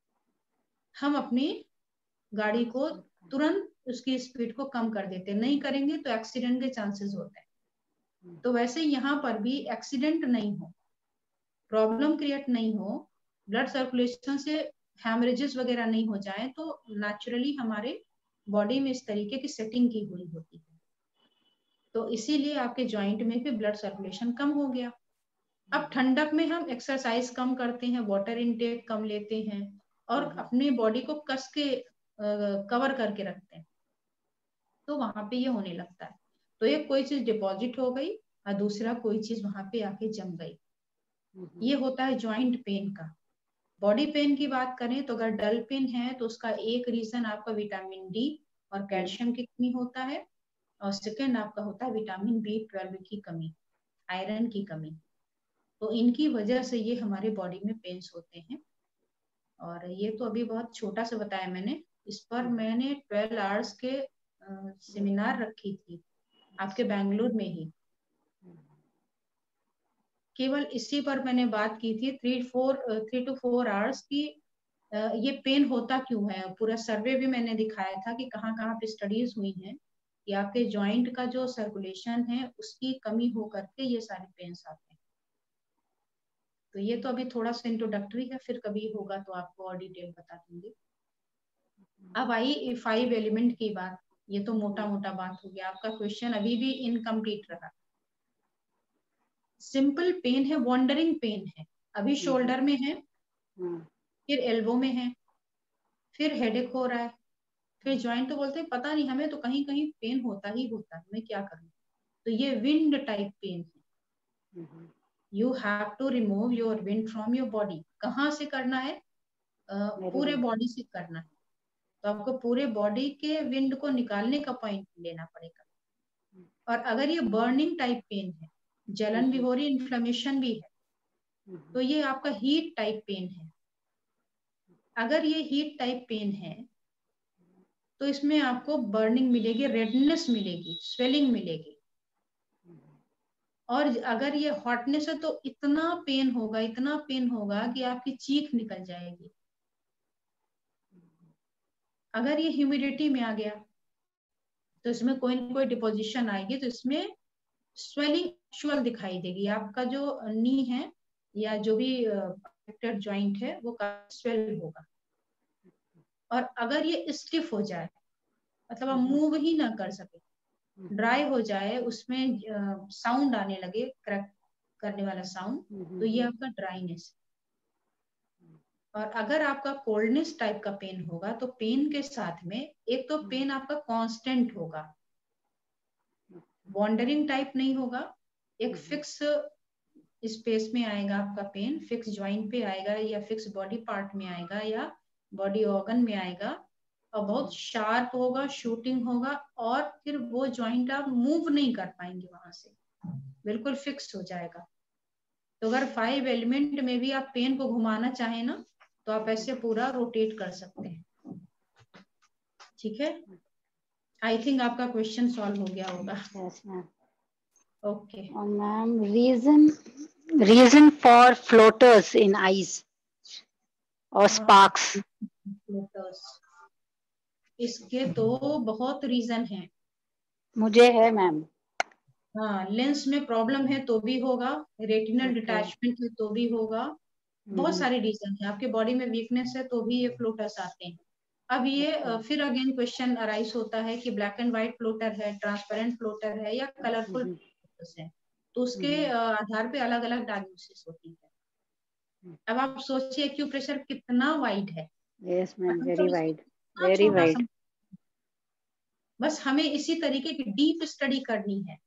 हम अपनी गाड़ी को तुरंत उसकी स्पीड को कम कर देते हैं। नहीं करेंगे तो एक्सीडेंट के चांसेस होते हैं। तो वैसे यहाँ पर भी एक्सीडेंट नहीं हो, प्रॉब्लम क्रिएट नहीं हो, ब्लड सर्कुलेशन से हैमरेजेस वगैरह नहीं हो जाए, तो नेचुरली हमारे बॉडी में इस तरीके की सेटिंग की हुई होती है। तो इसीलिए आपके जॉइंट में भी ब्लड सर्कुलेशन कम हो गया। अब ठंडक में हम एक्सरसाइज कम करते हैं, वाटर इनटेक कम लेते हैं, और अपने बॉडी को कस के कवर करके रखते हैं, तो वहां पे ये होने लगता है। तो एक कोई चीज डिपॉजिट हो गई और दूसरा कोई चीज वहां पे आके जम गई। ये होता है जॉइंट पेन का। बॉडी पेन की बात करें तो अगर डल पेन है तो उसका एक रीजन आपका विटामिन डी और कैल्शियम की कमी होता है, और सेकेंड आपका होता है विटामिन बी ट्वेल्व की कमी, आयरन की कमी। तो इनकी वजह से ये हमारे बॉडी में पेन्स होते हैं। और ये तो अभी बहुत छोटा सा बताया मैंने, इस पर मैंने ट्वेल्व आवर्स के सेमिनार रखी थी आपके बेंगलुरु में ही। केवल इसी पर मैंने बात की थी, three four three to four hours की ये पेन होता क्यों है। पूरा सर्वे भी मैंने दिखाया था कि कहाँ कहाँ पे स्टडीज हुई हैं कि आपके जॉइंट का जो सर्कुलेशन है उसकी कमी हो करके ये सारे पेन्स आते हैं। तो ये तो अभी थोड़ा सा इंट्रोडक्टरी है, फिर कभी होगा तो आपको और डिटेल बता दूंगी। अब आई फाइव एलिमेंट की बात, ये तो मोटा मोटा बात हो गया, आपका क्वेश्चन अभी भी इनकम्प्लीट रहा। सिंपल पेन है, वॉन्डरिंग पेन है, अभी शोल्डर में है, फिर एल्बो में है, फिर हेडेक हो रहा है, फिर ज्वाइंट, तो बोलते हैं पता नहीं हमें तो कहीं कहीं पेन होता ही होता है, मैं क्या करूं। तो ये विंड टाइप पेन है। You have to remove your wind from your body. कहाँ से करना है? uh, पूरे बॉडी से करना है। तो आपको पूरे बॉडी के विंड को निकालने का पॉइंट लेना पड़ेगा। और अगर ये बर्निंग टाइप पेन है, जलन भी हो रही है, इन्फ्लेमेशन भी है, तो ये आपका हीट टाइप पेन है। अगर ये हीट टाइप पेन है तो इसमें आपको बर्निंग मिलेगी, रेडनेस मिलेगी, स्वेलिंग मिलेगी। और अगर ये हॉटनेस है तो इतना पेन होगा, इतना पेन होगा कि आपकी चीख निकल जाएगी। अगर ये ह्यूमिडिटी में आ गया तो इसमें कोई ना कोई डिपोजिशन आएगी, तो इसमें स्वेलिंग एक्चुअल दिखाई देगी। आपका जो नी है या जो भी अफेक्टेड जॉइंट है वो स्वेल होगा। और अगर ये स्टिफ हो जाए, मतलब आप मूव ही ना कर सके, ड्राई हो जाए, उसमें साउंड आने लगे, क्रैक करने वाला साउंड, तो ये आपका ड्राइनेस। और अगर आपका कोल्डनेस टाइप का पेन होगा तो पेन के साथ में एक तो पेन आपका कांस्टेंट होगा, वॉन्डरिंग टाइप नहीं होगा, एक फिक्स स्पेस में आएगा आपका पेन, फिक्स ज्वाइंट पे आएगा या फिक्स बॉडी पार्ट में आएगा या बॉडी ऑर्गन में आएगा, और बहुत शार्प होगा, शूटिंग होगा, और फिर वो ज्वाइंट आप मूव नहीं कर पाएंगे, वहां से बिल्कुल फिक्स हो जाएगा। तो अगर फाइव एलिमेंट में भी आप पेन को घुमाना चाहें ना, तो आप ऐसे पूरा रोटेट कर सकते हैं। ठीक है, आई थिंक आपका क्वेश्चन सॉल्व हो गया होगा।
Yes ma'am.
Okay
ma'am, reason reason for floaters in eyes और स्पार्क्स।
फ्लोटर्स, इसके तो बहुत रीजन हैं।
मुझे है मैम।
हाँ, लेंस में प्रॉब्लम है तो भी होगा, रेटिनल डिटैचमेंट है तो भी होगा, बहुत सारे रीजन है। आपके बॉडी में वीकनेस है तो भी ये फ्लोटर्स आते हैं। अब ये okay. फिर अगेन क्वेश्चन अराइज होता है कि ब्लैक एंड व्हाइट फ्लोटर है, ट्रांसपेरेंट फ्लोटर है या कलरफुल फ्लोटर्स है, तो उसके आधार पे अलग अलग डायग्नोसिस होती है। अब आप सोचिए एक्यूप्रेशर कितना वाइड है।
Yes ma'am, very wide, very wide.
बस हमें इसी तरीके की डीप स्टडी करनी है,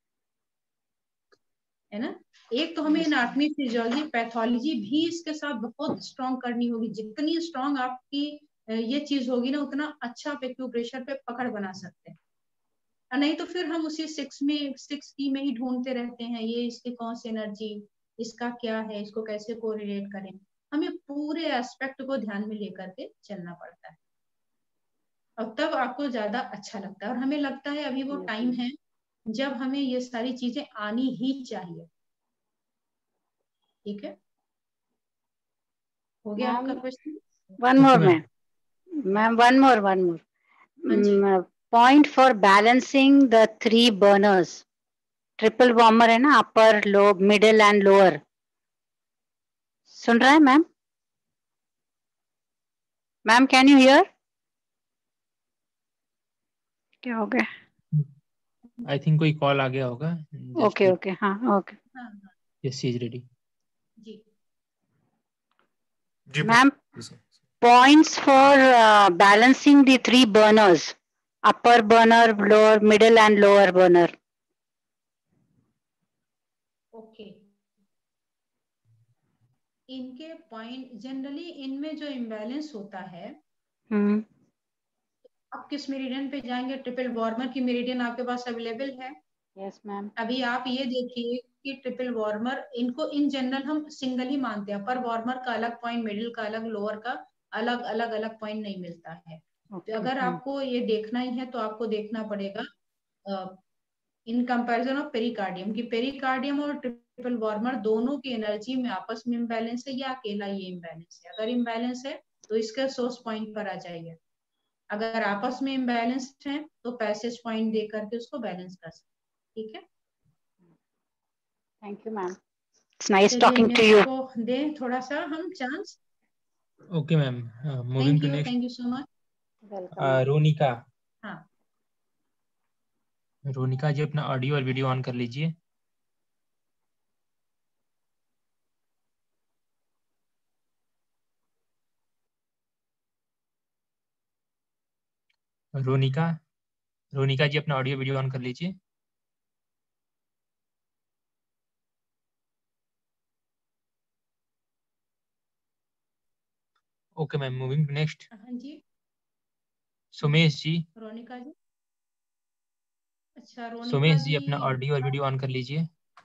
है ना। एक तो हमें एनाटॉमी, फिजियोलॉजी, पैथोलॉजी भी इसके साथ बहुत स्ट्रॉन्ग करनी होगी। जितनी स्ट्रॉन्ग आपकी ये चीज होगी ना, उतना अच्छा आप एक्यूप्रेशर पे पकड़ बना सकते हैं। नहीं तो फिर हम उसी सिक्स में सिक्स की में ही ढूंढते रहते हैं, ये इसकी कौन सी एनर्जी, इसका क्या है, इसको कैसे कोरिलेट करें। हमें पूरे एस्पेक्ट को ध्यान में लेकर के चलना पड़ता है, और तब आपको ज्यादा अच्छा लगता है। और हमें लगता है अभी वो टाइम है जब हमें ये सारी चीजें आनी ही चाहिए। ठीक है, हो गया आपका question?
One more ma'am, ma'am one more one more point for balancing the three burners. Triple warmer है ना, upper, low, middle and lower. सुन रहा है ma'am? Ma'am can you hear? क्या हो गया?
आई थिंक कोई कॉल आ गया होगा।
ओके ओके, हाँ okay.
Yes, she is ready.
जी
ma'am, points for uh, balancing the three burners: upper burner, lower, middle and lower burner.
Okay, इनके पॉइंट जनरली, इनमें जो इम्बैलेंस होता है,
हम्म,
आप किस मेरिडियन पे जाएंगे? ट्रिपल वार्मर की मेरिडियन आपके पास अवेलेबल है?
Yes ma'am.
अभी आप ये देखिए कि ट्रिपल वार्मर, इनको इन जनरल हम सिंगल ही मानते हैं। अपर वार्मर का अलग पॉइंट, मिडिल का अलग, लोअर का अलग अलग अलग पॉइंट नहीं मिलता है। okay. तो अगर आपको ये देखना ही है तो आपको देखना पड़ेगा इन कंपैरिजन ऑफ पेरिकार्डियम, कि पेरिकार्डियम और ट्रिपल वार्मर दोनों की एनर्जी में आपस में इम्बैलेंस है या अकेला ये इम्बैलेंस है। अगर इम्बैलेंस है तो इसका सोर्स पॉइंट पर आ जाइए, अगर आपस में इम्बैलेंस है तो पैसेज पॉइंट दे करके उसको बैलेंस कर सकते। ठीक है,
thank you ma'am, it's nice talking to you.
को दें थोड़ा सा हम chance.
Okay ma'am, moving
thank
to
you,
next.
Thank you so much.
Welcome.
Ronika,
हाँ,
रोनिका जी अपना ऑडियो और वीडियो ऑन कर लीजिए। रोनिका, रोनिका जी अपना ऑडियो वीडियो ऑन कर लीजिए। Okay ma'am, moving to next.
हाँ जी,
सुमेश जी,
रोनिका जी। अच्छा, रोनिका
सुमेश जी
जी
अपना ऑडियो और वीडियो ऑन कर लीजिए।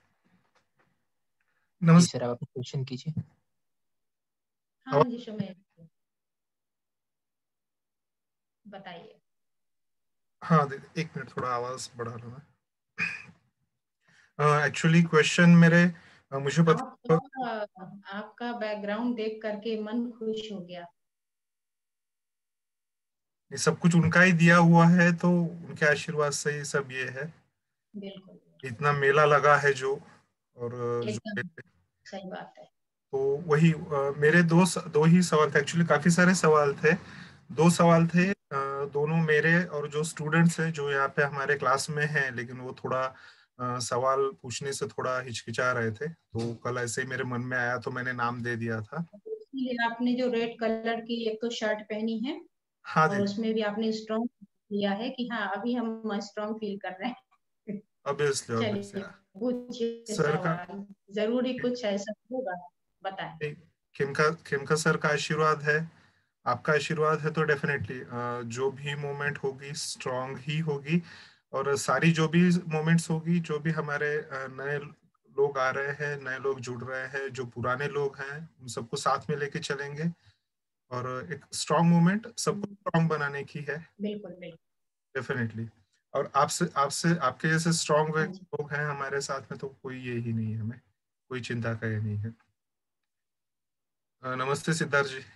जी
नमस्कार।
सर, आप अपना क्वेश्चन कीजिए।
हाँ जी, सुमेश जी बताइए।
हाँ दीदी, एक मिनट, थोड़ा आवाज बढ़ा लो। एक्चुअली क्वेश्चन मेरे uh, मुझे पता
आपका आपका बैकग्राउंड देख करके मन खुश हो गया।
ये सब कुछ उनका ही दिया हुआ है, तो उनके आशीर्वाद से ही सब ये है।
बिल्कुल,
इतना मेला लगा है जो, और uh, जो
एकदम सही बात है।
तो वही uh, मेरे दो दो ही सवाल थे। एक्चुअली काफी सारे सवाल थे, दो सवाल थे। uh, दोनों मेरे और जो स्टूडेंट्स हैं जो यहाँ पे हमारे क्लास में हैं, लेकिन वो थोड़ा uh, सवाल पूछने से थोड़ा हिचकिचा रहे थे, तो कल ऐसे ही मेरे मन में आया तो मैंने नाम दे दिया था।
इसलिए आपने जो रेड कलर की एक तो शर्ट पहनी है,
हाँ
और
दीदी,
उसमें भी आपने स्ट्रॉन्ग किया है कि हाँ अभी हम स्ट्रॉन्ग फील कर रहे हैं।
ऑब्वियसली ऑब्वियसली
चलिए, पूछिए
सर का,
सवाल, जरूरी कुछ ऐसा होगा, बताएं।
खेमका खेमका सर का आशीर्वाद है, आपका आशीर्वाद है, तो डेफिनेटली जो भी मोमेंट होगी स्ट्रांग ही होगी। और सारी जो भी मोमेंट्स होगी, जो भी हमारे अ, नए लोग आ रहे हैं, नए लोग जुड़ रहे हैं, जो पुराने लोग हैं, उन सबको साथ में लेके चलेंगे, और एक स्ट्रांग मोमेंट सबको स्ट्रांग बनाने की है
बिल्कुल बिल्कुल।
डेफिनेटली। और आपसे आपसे आपके जैसे स्ट्रांग
हाँ जी,
लोग हैं हमारे साथ में, तो कोई ये ही नहीं है, हमें कोई चिंता का ये नहीं है। अ, नमस्ते सिद्धार्थ जी।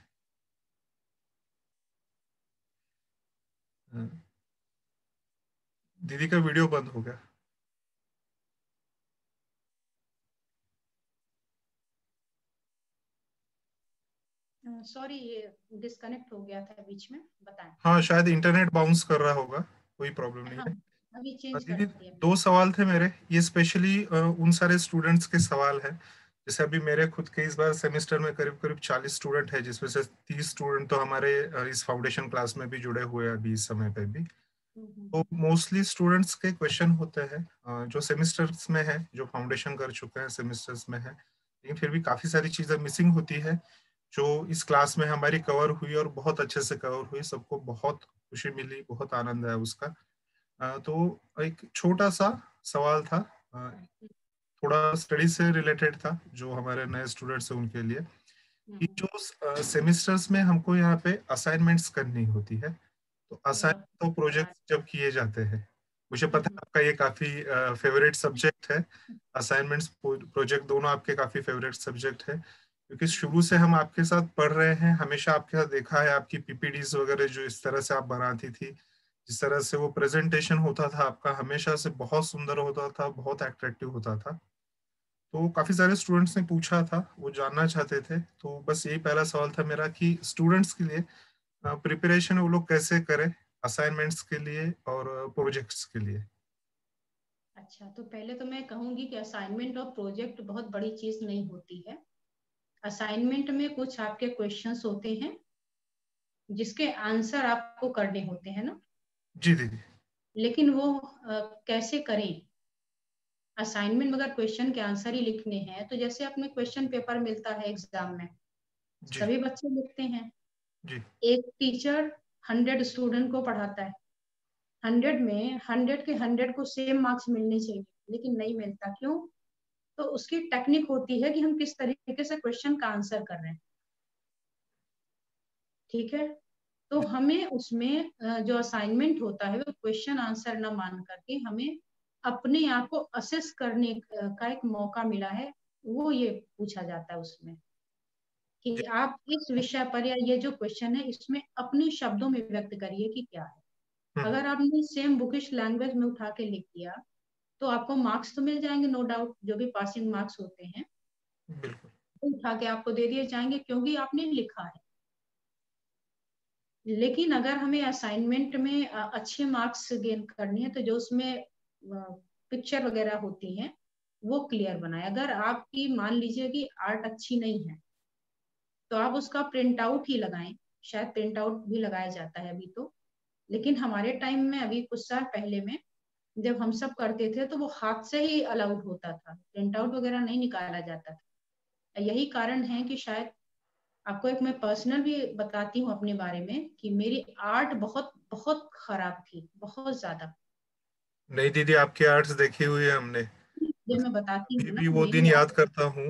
अ, दीदी का वीडियो बंद हो गया।
सॉरी ये डिस्कनेक्ट हो गया था बीच में, बताएं।
हाँ, शायद इंटरनेट बाउंस कर रहा होगा, कोई प्रॉब्लम नहीं
हाँ,
है।
अभी
अ,
चेंज कर
दीदी,
दिया।
दो सवाल थे मेरे, ये स्पेशली उन सारे स्टूडेंट्स के सवाल है। जैसे अभी मेरे खुद के इस बार सेमेस्टर में करीब करीब चालीस स्टूडेंट है, जिसमें से तीस स्टूडेंट तो हमारे अ, इस फाउंडेशन क्लास में भी जुड़े हुए हैं अभी इस समय पे भी। तो मोस्टली स्टूडेंट्स के क्वेश्चन होते हैं अ, जो सेमेस्टर्स में है, जो फाउंडेशन कर चुके हैं सेमेस्टर्स में है, लेकिन फिर भी काफी सारी चीजें मिसिंग होती है जो इस क्लास में हमारी कवर हुई, और बहुत अच्छे से कवर हुई, सबको बहुत खुशी मिली, बहुत आनंद आया उसका। अ, तो एक छोटा सा सवाल था, अ, थोड़ा स्टडी से रिलेटेड था, जो हमारे नए स्टूडेंट्स हैं उनके लिए, कि जो सेमेस्टर्स में हमको यहाँ पे असाइनमेंट्स करनी होती है, तो असाइनमेंट तो प्रोजेक्ट जब किए जाते हैं, मुझे पता है आपका ये काफी फेवरेट सब्जेक्ट है। असाइनमेंट्स प्रोजेक्ट दोनों आपके काफी फेवरेट सब्जेक्ट है, क्योंकि शुरू से हम आपके साथ पढ़ रहे हैं, हमेशा आपके साथ देखा है आपकी पीपीडीज वगैरह जो इस तरह से आप बनाती थी, जिस तरह से वो प्रेजेंटेशन होता था आपका, हमेशा से बहुत सुंदर होता था, बहुत अट्रैक्टिव होता था। तो काफी सारे स्टूडेंट्स ने पूछा था, वो जानना चाहते थे, तो बस यही पहला सवाल था मेरा कि स्टूडेंट्स के लिए प्रिपरेशन वो लोग कैसे करें असाइनमेंट्स के लिए और प्रोजेक्ट्स के लिए।
अच्छा, तो पहले तो मैं कहूंगी कि असाइनमेंट और प्रोजेक्ट बहुत बड़ी चीज नहीं होती है। असाइनमेंट में कुछ आपके क्वेश्चंस होते हैं जिसके आंसर आपको करने होते हैं ना,
जी दीदी।
लेकिन वो आ, कैसे करें। असाइनमेंट में अगर क्वेश्चन के आंसर ही लिखने हैं, तो जैसे अपने क्वेश्चन पेपर मिलता है एग्जाम में,
जी
सभी बच्चे लिखते हैं।
जी
एक टीचर हंड्रेड स्टूडेंट को पढ़ाता है, हंड्रेड में हंड्रेड के हंड्रेड को सेम मार्क्स मिलने चाहिए, लेकिन नहीं मिलता। क्यों? तो उसकी टेक्निक होती है कि हम किस तरीके से क्वेश्चन का आंसर कर रहे हैं। ठीक है, तो हमें उसमें जो असाइनमेंट होता है वो क्वेश्चन आंसर ना मान करके हमें अपने आप को असेस करने का एक मौका मिला है, वो ये पूछा जाता है उसमें कि आप इस विषय पर या ये जो क्वेश्चन है इसमें अपने शब्दों में व्यक्त करिए कि क्या है। अगर आपने सेम बुकिश लैंग्वेज में उठा के लिख दिया तो आपको मार्क्स तो मिल जाएंगे, नो डाउट, जो भी पासिंग मार्क्स होते हैं बिल्कुल उठा के आपको दे दिए जाएंगे क्योंकि आपने लिखा है। लेकिन अगर हमें असाइनमेंट में अच्छे मार्क्स गेन करनी है तो जो उसमें पिक्चर वगैरह होती हैं वो क्लियर बनाए। अगर आपकी मान लीजिए कि आर्ट अच्छी नहीं है तो आप उसका प्रिंट आउट ही लगाएं, शायद प्रिंट आउट भी लगाया जाता है अभी तो, लेकिन हमारे टाइम में अभी कुछ साल पहले में जब हम सब करते थे तो वो हाथ से ही अलाउड होता था, प्रिंट आउट वगैरह नहीं निकाला जाता था। यही कारण है कि शायद आपको एक मैं पर्सनल भी बताती हूँ अपने बारे में कि मेरी आर्ट बहुत बहुत खराब थी, बहुत ज्यादा।
नहीं दीदी, आपकी आर्ट्स देखी हुई है हमने,
ये मैं बताती हूँ ना,
भी वो दिन याद करता हूँ।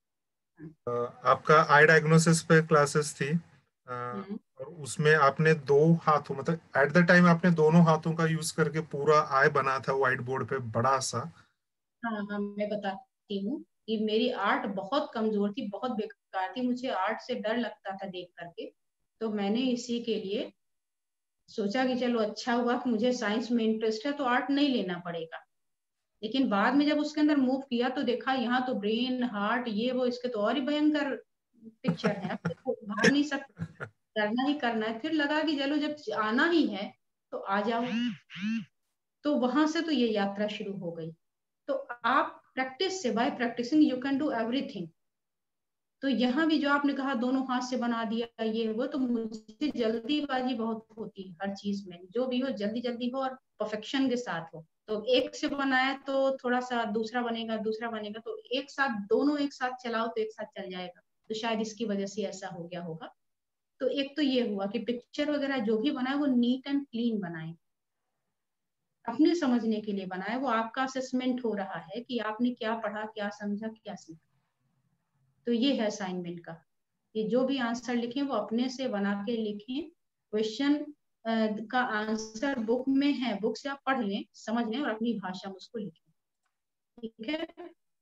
आपका आई डायग्नोसिस पे क्लासेस थी और उसमें आपने दो हाथों, मतलब एट द टाइम आपने दोनों हाथों का यूज करके पूरा आई बना था व्हाइट बोर्ड पे बड़ा सा।
हाँ हाँ मैं बताती हूँ कि मेरी आर्ट बहुत कमजोर थी, बहुत बेकार थी, मुझे आर्ट से डर लगता था देख करके। तो मैंने इसी के लिए सोचा कि चलो अच्छा हुआ कि मुझे साइंस में इंटरेस्ट है तो आर्ट नहीं लेना पड़ेगा। लेकिन बाद में जब उसके अंदर मूव किया तो देखा यहाँ तो ब्रेन हार्ट ये वो, इसके तो और ही भयंकर पिक्चर है, तो भाग नहीं सकते, करना ही करना है। फिर लगा कि चलो जब आना ही है तो आ जाओ। तो वहां से तो ये यात्रा शुरू हो गई। तो आप प्रैक्टिस से, by practising you can do everything. तो यहाँ भी जो आपने कहा दोनों हाथ से बना दिया ये वो, तो मुझे जल्दीबाजी बहुत होती है हर चीज में, जो भी हो जल्दी जल्दी हो और परफेक्शन के साथ हो। तो एक से बनाया तो थोड़ा सा दूसरा बनेगा, दूसरा बनेगा, तो एक साथ दोनों एक साथ चलाओ तो एक साथ चल जाएगा। तो शायद इसकी वजह से ऐसा हो गया होगा। तो एक तो ये हुआ कि पिक्चर वगैरह जो भी बनाए वो नीट एंड क्लीन बनाए, अपने समझने के लिए बनाए। वो आपका असेसमेंट हो रहा है कि आपने क्या पढ़ा, क्या समझा, क्या सीखा। तो ये है असाइनमेंट का, ये जो भी आंसर लिखें वो अपने से बना के लिखें। क्वेश्चन का आंसर बुक में है, बुक से आप पढ़ लें, समझ लें और अपनी भाषा में उसको लिखें। ठीक है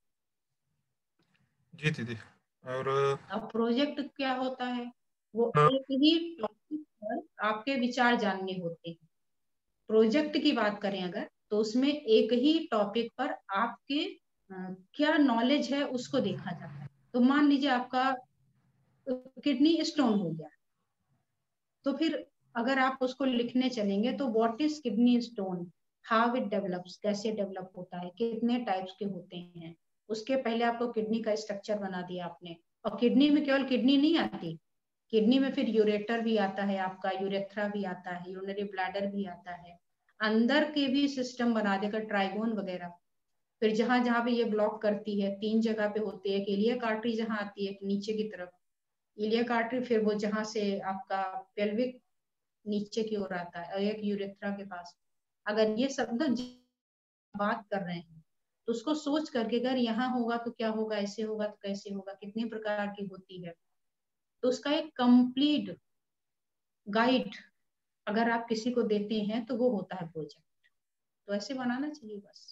जी दीदी। और
अब प्रोजेक्ट क्या होता है, वो एक ही टॉपिक पर आपके विचार जानने होते हैं। प्रोजेक्ट की बात करें अगर तो उसमें एक ही टॉपिक पर आपके आ, क्या नॉलेज है उसको देखा जाता है। तो मान लीजिए आपका किडनी स्टोन हो गया, तो फिर अगर आप उसको लिखने चलेंगे तो what is kidney stone, how it develops, कैसे डेवलप होता है, कितने टाइप्स के होते हैं। उसके पहले आपको किडनी का स्ट्रक्चर बना दिया आपने। और किडनी में केवल किडनी नहीं आती, किडनी में फिर यूरेटर भी आता है आपका, यूरेथ्रा भी आता है, यूरिनरी ब्लैडर भी आता है, अंदर के भी सिस्टम बना देकर ट्राइगोन वगैरह। फिर जहां जहां पे ये ब्लॉक करती है, तीन जगह पे होती है, इलियक आर्टरी जहां आती है नीचे की तरफ, इलियक आर्टरी, फिर वो जहां से आपका पेल्विक नीचे की ओर आता है, और एक यूरेथ्रा के पास। अगर ये सब ना बात कर रहे हैं तो उसको सोच करके अगर यहाँ होगा तो क्या होगा, ऐसे होगा तो कैसे होगा, कितने प्रकार की होती है, तो उसका एक कंप्लीट गाइड अगर आप किसी को देते हैं तो वो होता है प्रोजेक्ट। तो ऐसे बनाना चाहिए बस।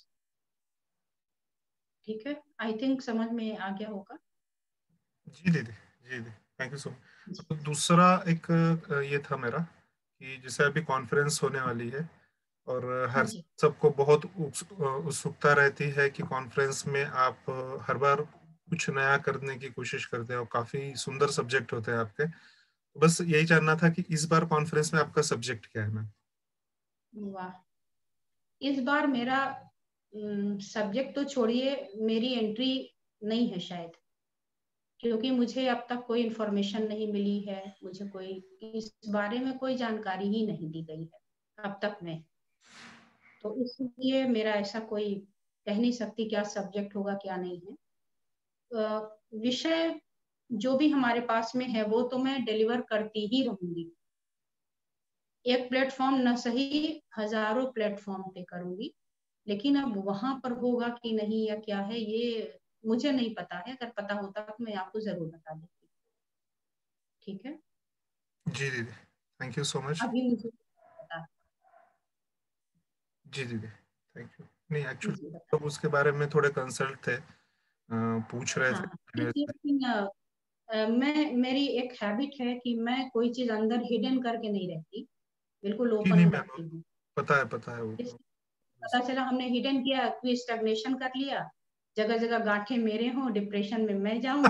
ठीक है, आई थिंक समझ में आ गया होगा।
जी दीदी, जी दीदी, थैंक यू सो मच। दूसरा एक ये था मेरा कि जैसे अभी कॉन्फ्रेंस होने वाली है और हर सबको बहुत उत्सुकता रहती है कि कॉन्फ्रेंस में आप हर बार कुछ नया करने की कोशिश करते हैं और काफी सुंदर सब्जेक्ट होते हैं आपके। बस यही जानना था कि इस बार कॉन्फ्रेंस में आपका सब्जेक्ट क्या है मैम?
वाह, इस बार मेरा सब्जेक्ट तो छोड़िए, मेरी एंट्री नहीं है शायद, क्योंकि मुझे अब तक कोई इंफॉर्मेशन नहीं मिली है, मुझे कोई इस बारे में कोई जानकारी ही नहीं दी गई है अब तक में। तो इसलिए मेरा ऐसा कोई कह नहीं सकती क्या सब्जेक्ट होगा क्या नहीं है। विषय जो भी हमारे पास में है वो तो मैं डिलीवर करती ही रहूंगी, एक प्लेटफॉर्म न सही हजारों प्लेटफॉर्म पे करूंगी। लेकिन अब वहां पर होगा कि नहीं या क्या है ये मुझे नहीं पता है, अगर पता होता तो मैं आपको जरूर बता देती। ठीक है
जी दीदी, थैंक यू सो मच।
अभी मुझे पता।
जी दीदी, थैंक यू। नहीं एक्चुअली तो उसके बारे में थोड़े कंसल्ट थे, पूछ रहे
हाँ,
थे।
लेकिन uh, मैं मेरी एक हैबिट है कि मैं कोई चीज अंदर हिडन करके नहीं रहती, बिल्कुल ओपन
नहीं
ही
मैम,
रखती हूँ।
पता है पता है वो।
पता चला हमने हिडन किया, कोई स्टैग्नेशन कर लिया, जगह जगह गांठें मेरे हों, डिप्रेशन में मैं जाऊं,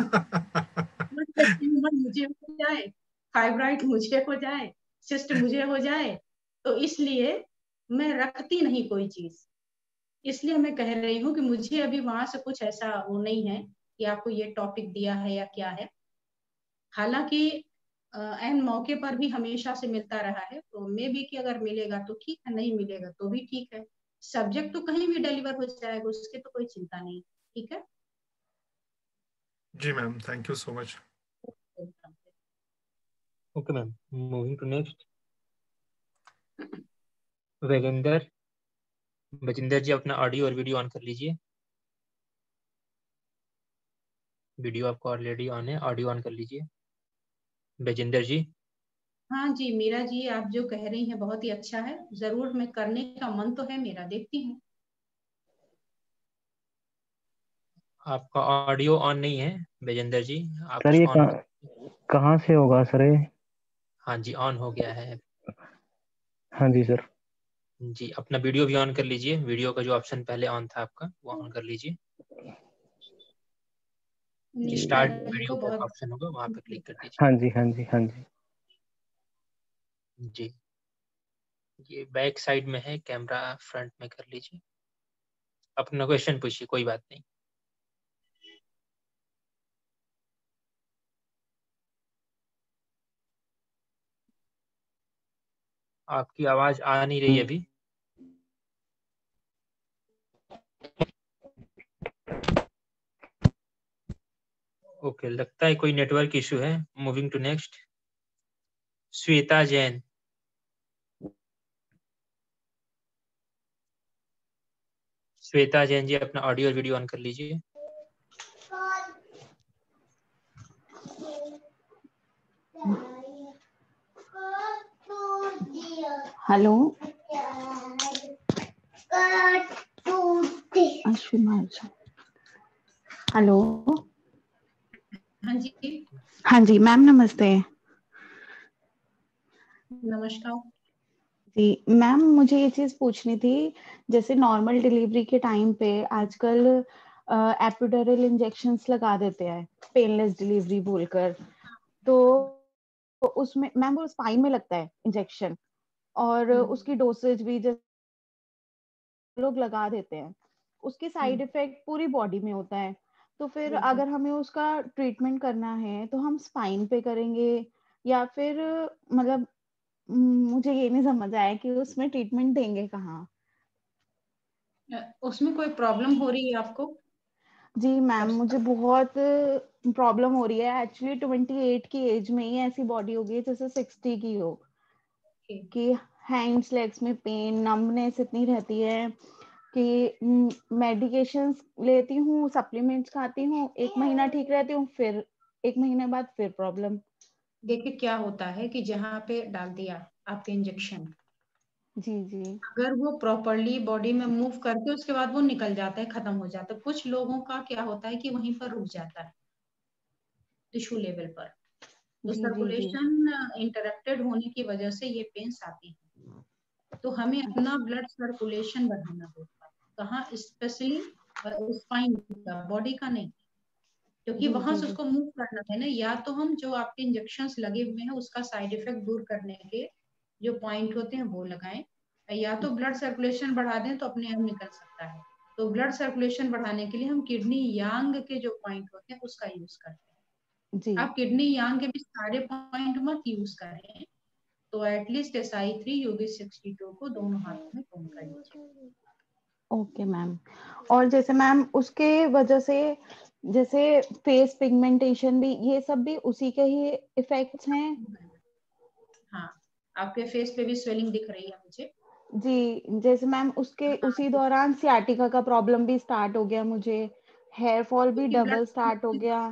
मुझे हो जाए, फाइब्राइड मुझे हो जाए, सिस्ट मुझे हो जाए, तो इसलिए मैं रखती नहीं कोई चीज। इसलिए मैं कह रही हूँ कि मुझे अभी वहां से कुछ ऐसा वो नहीं है कि आपको ये टॉपिक दिया है या क्या है। हालांकि एन मौके पर भी हमेशा से मिलता रहा है, तो मे भी कि अगर मिलेगा तो ठीक है, नहीं मिलेगा तो भी ठीक है। सब्जेक्ट तो कहीं भी डिलीवर हो जाएगा, उसकी तो कोई चिंता नहीं। ठीक है
जी ma'am, thank you so much.
Okay ma'am, moving to next. Vejendra, Vejendra ji अपना ऑडियो और वीडियो ऑन कर लीजिए। वीडियो आपको ऑलरेडी ऑन है, ऑडियो ऑन कर लीजिए। वेजेंद्र जी।
हाँ जी मीरा जी, आप जो कह रही हैं बहुत ही अच्छा है, जरूर मैं करने का मन तो है मेरा, देखती हूँ।
आपका ऑडियो ऑन नहीं है वेजेंद्र जी, आप
सर ये
ऑन।
कहाँ से होगा सर ये?
हाँ जी, ऑन हो गया है।
हाँ जी सर।
जी, अपना वीडियो भी ऑन कर लीजिए। वीडियो का जो ऑप्शन पहले ऑन था आपका वो ऑन कर लीजिए। स्टार्ट
जी
वीडियो
को
का
बहुत
ऑप्शन होगा, वहां पे क्लिक कर दीजिए।
हाँ जी हाँ जी हाँ जी।
जी, ये बैक साइड में है, कैमरा फ्रंट में कर लीजिए। अपना क्वेश्चन पूछिए, कोई बात नहीं। आपकी आवाज आ नहीं रही अभी। ओके, लगता है कोई नेटवर्क इशू है। Moving to next. Shweta Jain. Shweta Jain ji अपना ऑडियो और वीडियो ऑन कर लीजिए।
Hello, hello.
हाँ जी
हाँ जी मैम, नमस्ते।
नमस्कार
जी मैम, मुझे ये चीज पूछनी थी, जैसे नॉर्मल डिलीवरी के टाइम पे आजकल एपिड्यूरल इंजेक्शंस लगा देते हैं पेनलेस डिलीवरी बोलकर, तो उसमें मैम वो स्पाइन में लगता है इंजेक्शन, और उसकी डोसेज भी जैसे लोग लगा देते हैं, उसके साइड इफेक्ट पूरी बॉडी में होता है। तो फिर अगर हमें उसका ट्रीटमेंट करना है तो हम स्पाइन पे करेंगे, या फिर मतलब मुझे ये नहीं समझ आया कि उसमें ट्रीटमेंट देंगे कहाँ।
उसमें कोई प्रॉब्लम हो रही है आपको?
जी मैम, मुझे बहुत प्रॉब्लम हो रही है एक्चुअली। ट्वेंटी एट की एज में ही ऐसी बॉडी हो गई है जैसे सिक्सटी की हो, कि हैंड्स लेग्स में पेन, नम्बनेस इतनी रहती है कि मेडिकेशंस लेती हूँ, सप्लीमेंट्स खाती हूँ, एक महीना ठीक रहती हूँ, फिर एक महीने बाद फिर प्रॉब्लम।
देखिए क्या होता है कि जहाँ पे डाल दिया आपके इंजेक्शन,
जी जी,
अगर वो प्रॉपरली बॉडी में मूव करके उसके बाद वो निकल जाता है, खत्म हो जाता है। कुछ लोगों का क्या होता है कि वहीं पर रुक जाता है टिश्यू लेवल पर, तो
जी जी जी।
सर्कुलेशन इंटरप्टेड होने की वजह से ये पेन्स आती है। तो हमें अपना ब्लड सर्कुलेशन बढ़ाना होता है, कहाँ स्पेशली स्पाइन का, बॉडी का नहीं, क्योंकि
जी
वहां
जी
से
जी।
उसको मूव करना है ना। या तो हम जो आपके इंजेक्शन लगे हुए हैं उसका साइड इफेक्ट दूर करने के जो पॉइंट होते हैं वो लगाएं, या तो ब्लड सर्कुलेशन बढ़ा दें तो अपने आप निकल सकता है। तो ब्लड सर्कुलेशन बढ़ाने के लिए हम किडनी यांग के जो पॉइंट होते हैं उसका यूज करते हैं।
जी
आप किडनी यांग के भी सारे पॉइंट मत यूज करें, तो at least S I three UB sixty two को दोनों हाथों में घूम कर लीजिए।
Okay ma'am. और जैसे मैम उसके वजह से जैसे फेस पिगमेंटेशन भी, ये सब भी उसी के ही इफेक्ट्स हैं?
हाँ, आपके फेस पे भी स्वेलिंग दिख रही है मुझे।
जी, जैसे मैम उसके
हाँ,
उसी दौरान सियाटिका का प्रॉब्लम भी स्टार्ट हो गया मुझे, हेयर फॉल भी
क्योंकि
डबल स्टार्ट हो
ब्लड,
गया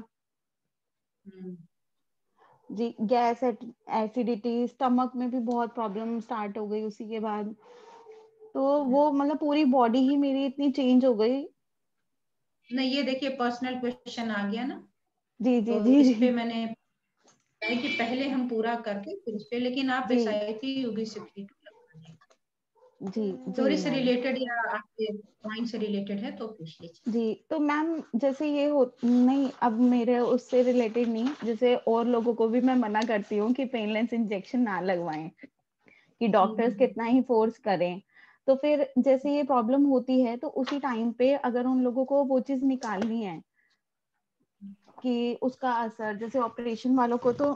जी, गैस एसिडिटी, स्टमक में भी बहुत प्रॉब्लम स्टार्ट हो गई उसी के बाद। तो वो मतलब पूरी बॉडी ही मेरी इतनी चेंज हो गई।
नहीं, ये देखिए पर्सनल क्वेश्चन आ गया ना।
जी जी
तो
जी
इस
जी
पे मैंने है कि पहले हम पूरा करके फिर इस पे, लेकिन आप
G
S I T UB से
जी जी
थोड़ी से
मैम
रिलेटेड या आपके पॉइंट से रिलेटेड है तो पूछ लीजिए।
जी। तो मैम जैसे ये हो नहीं, अब मेरे उससे रिलेटेड नहीं, जैसे और लोगों को भी मैं मना करती हूँ कि पेनलेस इंजेक्शन ना लगवाएं, कि डॉक्टर्स कितना ही फोर्स करें। तो फिर जैसे ये प्रॉब्लम होती है तो उसी टाइम पे अगर उन लोगों को वो चीज निकालनी है कि उसका असर, जैसे ऑपरेशन वालों को तो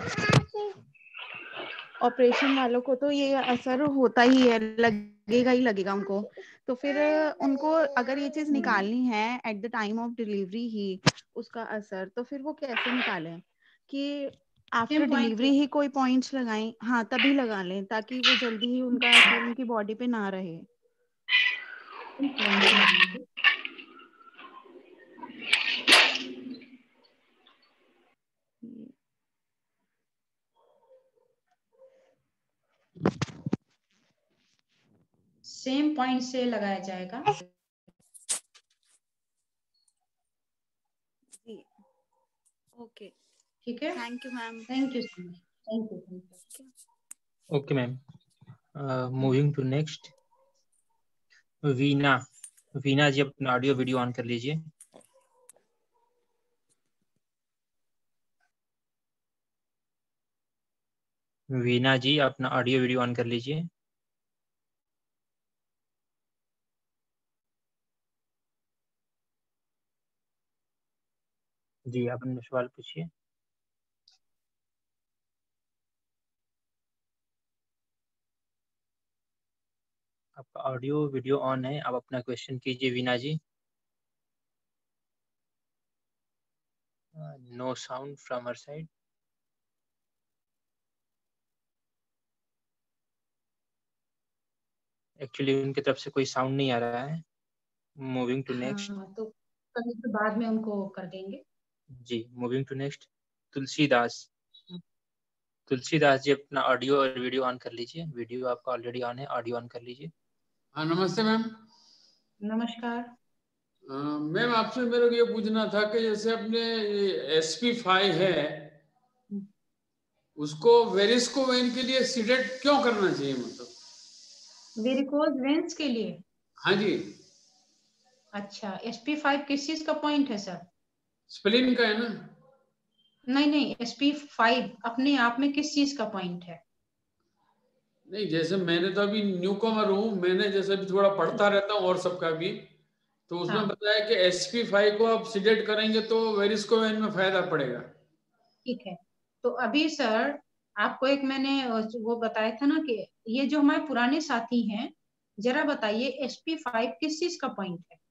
ऑपरेशन वालों को तो ये असर होता ही है, लगेगा ही लगेगा उनको। तो फिर उनको अगर ये चीज निकालनी है at the time of delivery ही उसका असर, तो फिर वो कैसे निकालें कि आफ्टर डिलीवरी ही कोई पॉइंट्स लगाएं? हाँ, तभी लगा लें ताकि वो जल्दी ही उनका असर उनकी बॉडी पे ना रहे।
पॉइंट्स लगाएंगे। सेम पॉइंट से लगाया जाएगा।
जी ओके,
ठीक है,
thank you ma'am.
Thank you so much, thank you thank you.
Okay ma'am, moving to next, Veena. Veena ji अपना ऑडियो वीडियो ऑन कर लीजिए। वीना जी अपना ऑडियो वीडियो ऑन कर लीजिए। जी आप अपना सवाल पूछिए। आपका ऑडियो वीडियो ऑन है, आप अपना क्वेश्चन कीजिए Veena ji. No sound from her side. Actually उनकी तरफ से कोई साउंड नहीं आ रहा है। Moving to next.
हाँ, तो कभी तो बाद में उनको कर देंगे।
जी moving to next, Tulsidas. Tulsidas ji अपना ऑडियो और वीडियो ऑन कर लीजिए। वीडियो आपका ऑलरेडी ऑन है, ऑडियो ऑन कर लीजिए।
हाँ नमस्ते मैम।
नमस्कार
मैम, आपसे मेरे को ये पूछना था कि जैसे अपने एस पी फाइव है, उसको वेरिस्को वेन के लिए सीडेट क्यों करना चाहिए? मतलब
वेरिकोज वेन्स के लिए?
हाँ जी।
अच्छा, एस पी फाइव किस चीज का पॉइंट है सर?
स्प्लिन का है ना?
नहीं नहीं, एस पी फाइव अपने आप में किस चीज का पॉइंट है?
नहीं, जैसे मैंने तो अभी न्यू कमर हूँ, मैंने जैसे भी थोड़ा पढ़ता रहता हूँ और सबका भी, तो उसमें
हाँ,
बताया कि एस पी फाइव को आप सीडेट करेंगे तो वेरिस्को वेन में फायदा पड़ेगा।
ठीक है। तो अभी सर आपको एक मैंने वो बताया था ना कि ये जो हमारे पुराने साथी हैं, जरा बताइए एस पी फाइव किस चीज का पॉइंट है?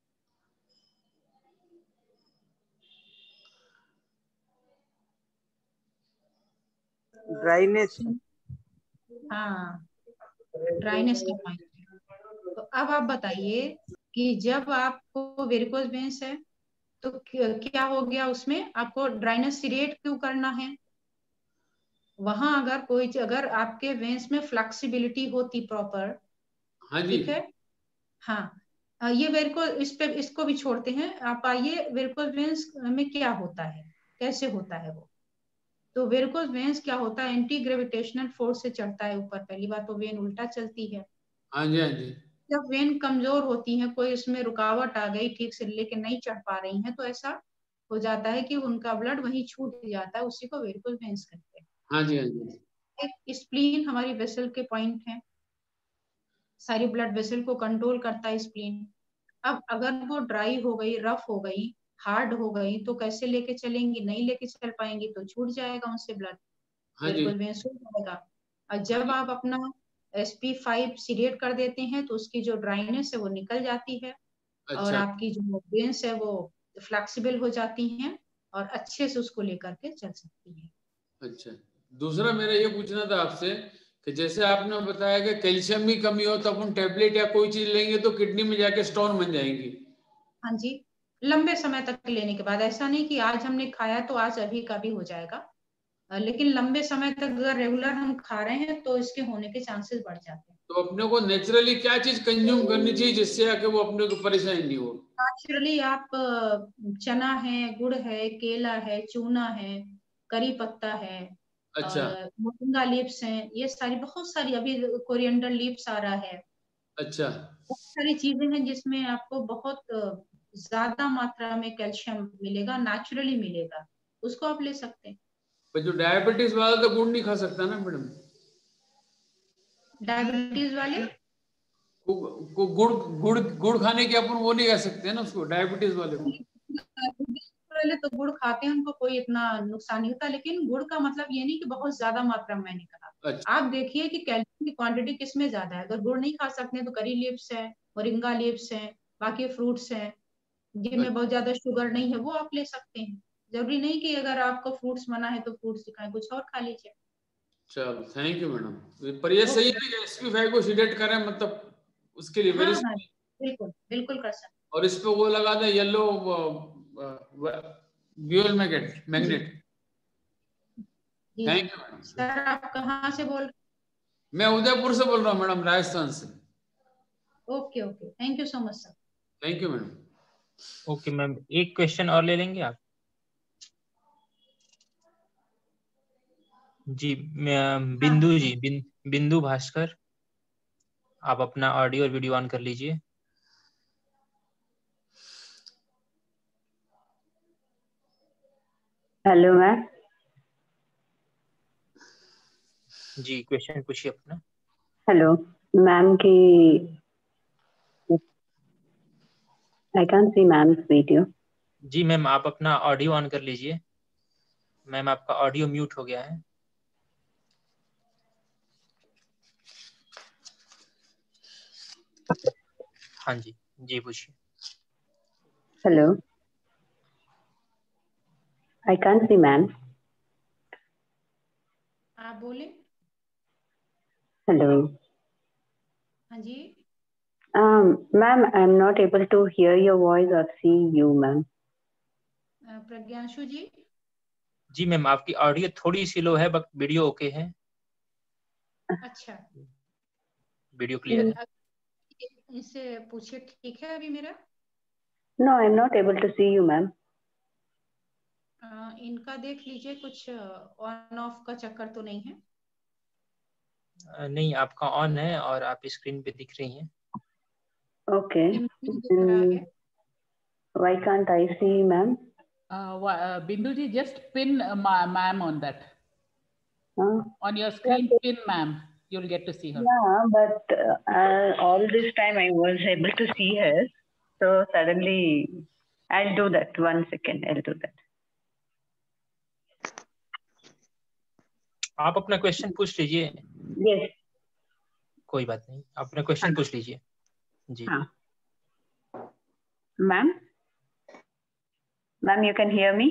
ड्राइनेस।
हाँ, ड्राइनेस का पॉइंट है। तो अब आप बताइए कि जब आपको वेरिकोज वेन्स है तो क्या हो गया, उसमें आपको ड्राइनेस सीरेट क्यों करना है? वहां अगर कोई अगर आपके वेन्स में फ्लेक्सिबिलिटी होती प्रॉपर,
हाँ जी।
ठीक है, हाँ, ये वेरिकोज, इस पे इसको भी छोड़ते हैं, आप आइए वेरिकोज वेन्स में क्या होता है, कैसे होता है वो। तो वेरिकोज वेन्स क्या होता है, एंटी ग्रेविटेशनल फोर्स से चढ़ता है ऊपर। पहली बात तो वेन उल्टा चलती है।
हाँ जी हाँ जी।
जब वेन कमजोर होती है, कोई उसमें रुकावट आ गई, ठीक से लेके नहीं चढ़ पा रही है, तो ऐसा हो जाता है कि उनका ब्लड वहीं छूट जाता है, उसी को वेरिकोज वेन्स कहते हैं।
हाँ जी हाँ जी।
एक स्प्लीन हमारी वेसल के पॉइंट है, सारी ब्लड वेसल को कंट्रोल करता है स्प्लीन। अब अगर वो ड्राई हो गई, रफ हो गई, हार्ड हो गई, तो कैसे लेके चलेंगी? नहीं लेके चल पाएंगी, तो छूट जाएगा उनसे ब्लड,
हाँ जी।
वेरिकोज वेन्स हो जाएगा। और जब आप अपना एस पी फाइव सीडेट कर देते हैं तो उसकी जो ड्राइनेस है वो निकल जाती है, और
अच्छा
आपकी जो वेन्स है वो फ्लेक्सिबल हो जाती हैं और अच्छे से उसको लेकर के चल सकती है।
अच्छा, दूसरा मेरा ये पूछना था आपसे कि जैसे आपने बताया कि कैल्शियम की कमी हो तो अपन टेबलेट या कोई चीज लेंगे तो किडनी में जाके स्टोन बन जाएंगी।
हाँ जी, लंबे समय तक लेने के बाद, ऐसा नहीं कि आज हमने खाया तो आज अभी का भी हो जाएगा, लेकिन लंबे समय तक अगर रेगुलर हम खा रहे हैं तो इसके होने के चांसेस बढ़ जाते हैं।
तो अपने को नेचुरली क्या चीज कंज्यूम करनी चाहिए जिससे आके वो अपने को परेशानी नहीं हो?
नेचुरली आप चना है, गुड़ है, केला है, चूना है, करी पत्ता है,
अच्छा
और मोरिंगा लीव्स हैं, ये सारी बहुत सारी, अभी कोरिएंडर लीव्स आ रहा है,
अच्छा
बहुत सारी चीजें हैं जिसमें आपको बहुत ज्यादा मात्रा में कैल्शियम मिलेगा, नेचुरली मिलेगा, उसको आप ले सकते हैं।
पर जो डायबिटीज वाला तो गुड़ नहीं खा सकता ना मैडम?
डायबिटीज वाले
को, को गुड़ गुड़ गुड़ खाने के अपन वो नहीं कह सकते ना उसको, डायबिटीज वाले को।
वाले तो गुड़ खाते हैं, उनको कोई इतना नुकसान नहीं होता, लेकिन गुड़ का मतलब ये नहीं कि बहुत ज्यादा मात्रा में मैंने कहा।
अच्छा।
आप देखिए कि कैल्शियम की क्वांटिटी किसमें ज्यादा है। अगर गुड़ नहीं खा सकते तो करी लीव्स है, मोरिंगा लीव्स है, बाकी फ्रूट्स हैं जिनमें बहुत ज्यादा शुगर नहीं है, वो आप ले सकते हैं। जरूरी नहीं कि अगर आपको फ्रूट्स मना है तो फ्रूट्स दिखाएं, कुछ और खा लीजिए।
चलो थैंक यू मैडम। पर ये सही है कि एस पी फाइव को सिलेक्ट करें, मतलब उसके लिए वेरी,
हाँ, बिल्कुल बिल्कुल कर सकते।
और इस पे वो लगा दें yellow dual magnet magnet. Thank you madam.
Sir आप कहाँ से बोल रहे?
मैं उदयपुर से बोल रहा हूँ मैडम, राजस्थान से।
Okay okay, thank you so much sir.
Thank you madam.
Okay ma'am, एक क्वेश्चन और ले लेंगे आप? जी बिंदु जी, बिन, बिंदु भास्कर, आप अपना ऑडियो और वीडियो ऑन कर लीजिए।
Hello ma'am.
जी क्वेश्चन पूछिए अपना।
हेलो मैम की I can see ma'am video.
जी मैम आप अपना ऑडियो ऑन कर लीजिए। मैम आपका ऑडियो म्यूट हो गया है। हाँ जी, जी पूछिए।
Hello, I can see ma'am.
आप बोले।
हेलो।
हाँ जी।
Ma'am I am not able to hear your voice और see you ma'am.
Pragyanshu ji.
जी मैम आपकी ऑडियो थोड़ी सी लो है, बट वीडियो ओके है।
अच्छा,
वीडियो क्लियर है।
इससे पूछिए ठीक है अभी मेरा।
No I am not able to see you ma'am.
इनका देख लीजिए, कुछ ऑन ऑफ का चक्कर तो नहीं है?
नहीं आपका ऑन है और आप स्क्रीन पे दिख रही हैं।
Okay, why can't I see ma'am?
Bindu ji, just pin uh, ma'am on that.
Huh?
On your screen, yeah. Pin ma'am. You'll get to see her.
Yeah, but uh, all this time I was able to see her. So suddenly, I'll do that. One second, I'll do that.
आप अपना question पूछ लीजिए।
Yes.
कोई बात नहीं, आप अपना question पूछ लीजिए। जी।
हाँ। Ma'am, ma'am, you can hear me?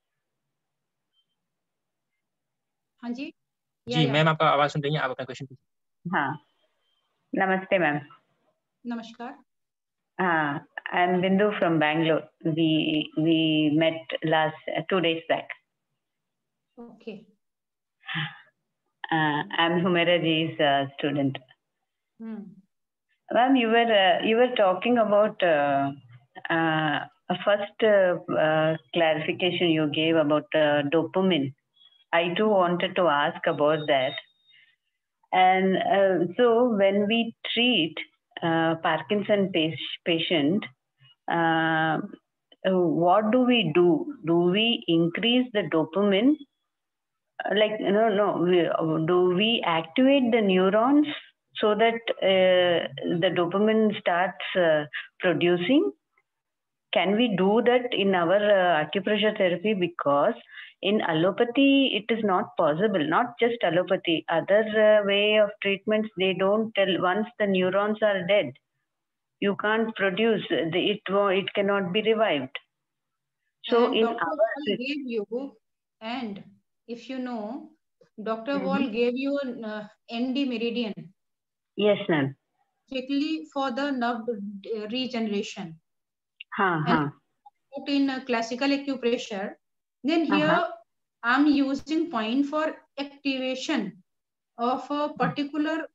हाँ जी।
जी मैम आपका आवाज सुन रही हैं, आप अपना क्वेश्चन पूछिए।
हाँ, नमस्ते मैम।
नमस्कार।
हाँ, I am Bindu from Bangalore. We we met last uh, two days back.
Okay.
Uh, I am Humaira ji's uh, student.
Hmm.
Ma'am, you were uh, you were talking about uh, uh, a first uh, uh, clarification you gave about uh, dopamine. I too wanted to ask about that. And uh, so when we treat uh, Parkinson patient, uh, what do we do? Do we increase the dopamine? Like, no, no, we, do we activate the neurons so that uh, the dopamine starts uh, producing? Can we do that in our uh, acupressure therapy? Because in allopathy, it is not possible. Not just allopathy, other uh, way of treatments, they don't tell once the neurons are dead, you can't produce, the, it, it cannot be revived. So
and
in
Doctor
our...
Wall gave you, and if you know, Doctor Mm-hmm. Wall gave you an uh, N D meridian.
Yes, ma'am.
Strictly for the nerve regeneration.
Huh,
and
huh.
put in uh, classical acupressure. Then here uh-huh. I'm using point for activation of a particular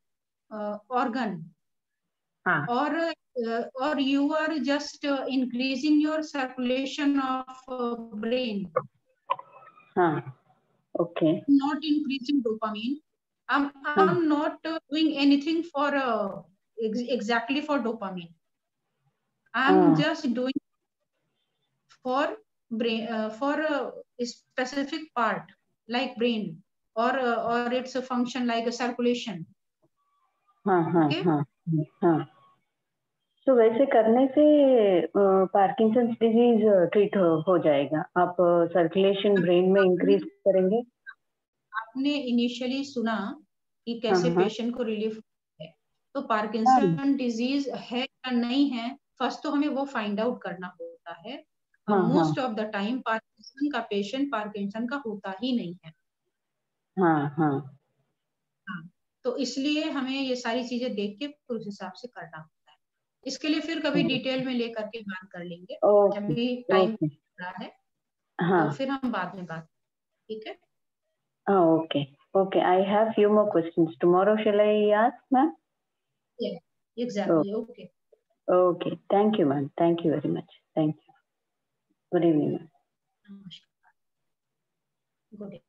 organ,
हाँ,
or uh, or you are just uh, increasing your circulation of uh, brain,
हाँ, okay,
not increasing dopamine. I'm
हाँ,
I'm not uh, doing anything for uh, ex exactly for dopamine. I'm
हाँ,
just doing for brain uh, for a specific part like brain, or uh, or it's a function like a circulation.
हाँ, हाँ,
Okay.
हाँ, हाँ. तो वैसे करने से Parkinson's disease treat हो, हो जाएगा. आप सर्कुलेशन ब्रेन में इंक्रीज करेंगे.
आपने इनिशियली सुना कि कैसे
हाँ, हाँ.
पेशेंट को रिलीफ है, तो पार्किंसन डिजीज है या नहीं है, फर्स्ट तो हमें वो फाइंड आउट करना होता है. Most of the time Parkinson का पेशेंट पार्किंसन का होता ही नहीं है.
हाँ, हाँ.
हाँ, तो इसलिए हमें ये सारी चीजें देख के उस हिसाब से करना होता है. इसके लिए फिर कभी डिटेल में लेकर के बात कर लेंगे, जब भी टाइम रहा है.
हाँ.
तो फिर हम बाद में बात, ठीक है?
हाँ, okay, okay. I have few more questions. Tomorrow shall I ask ma'am?
Yeah, exactly. Okay.
Okay. Thank you, ma'am. Thank you very much. Thank you. Good evening, ma'am.
Namaskar. Good evening.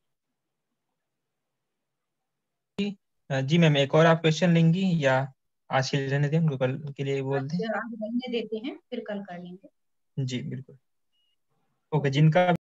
जी ma'am, एक और आप question लेंगी या आज के लिए रहने दें, उनको कल के लिए बोल दें?
आज रहने देते हैं, फिर कल कर लेंगे.
जी बिल्कुल. ओके, जिनका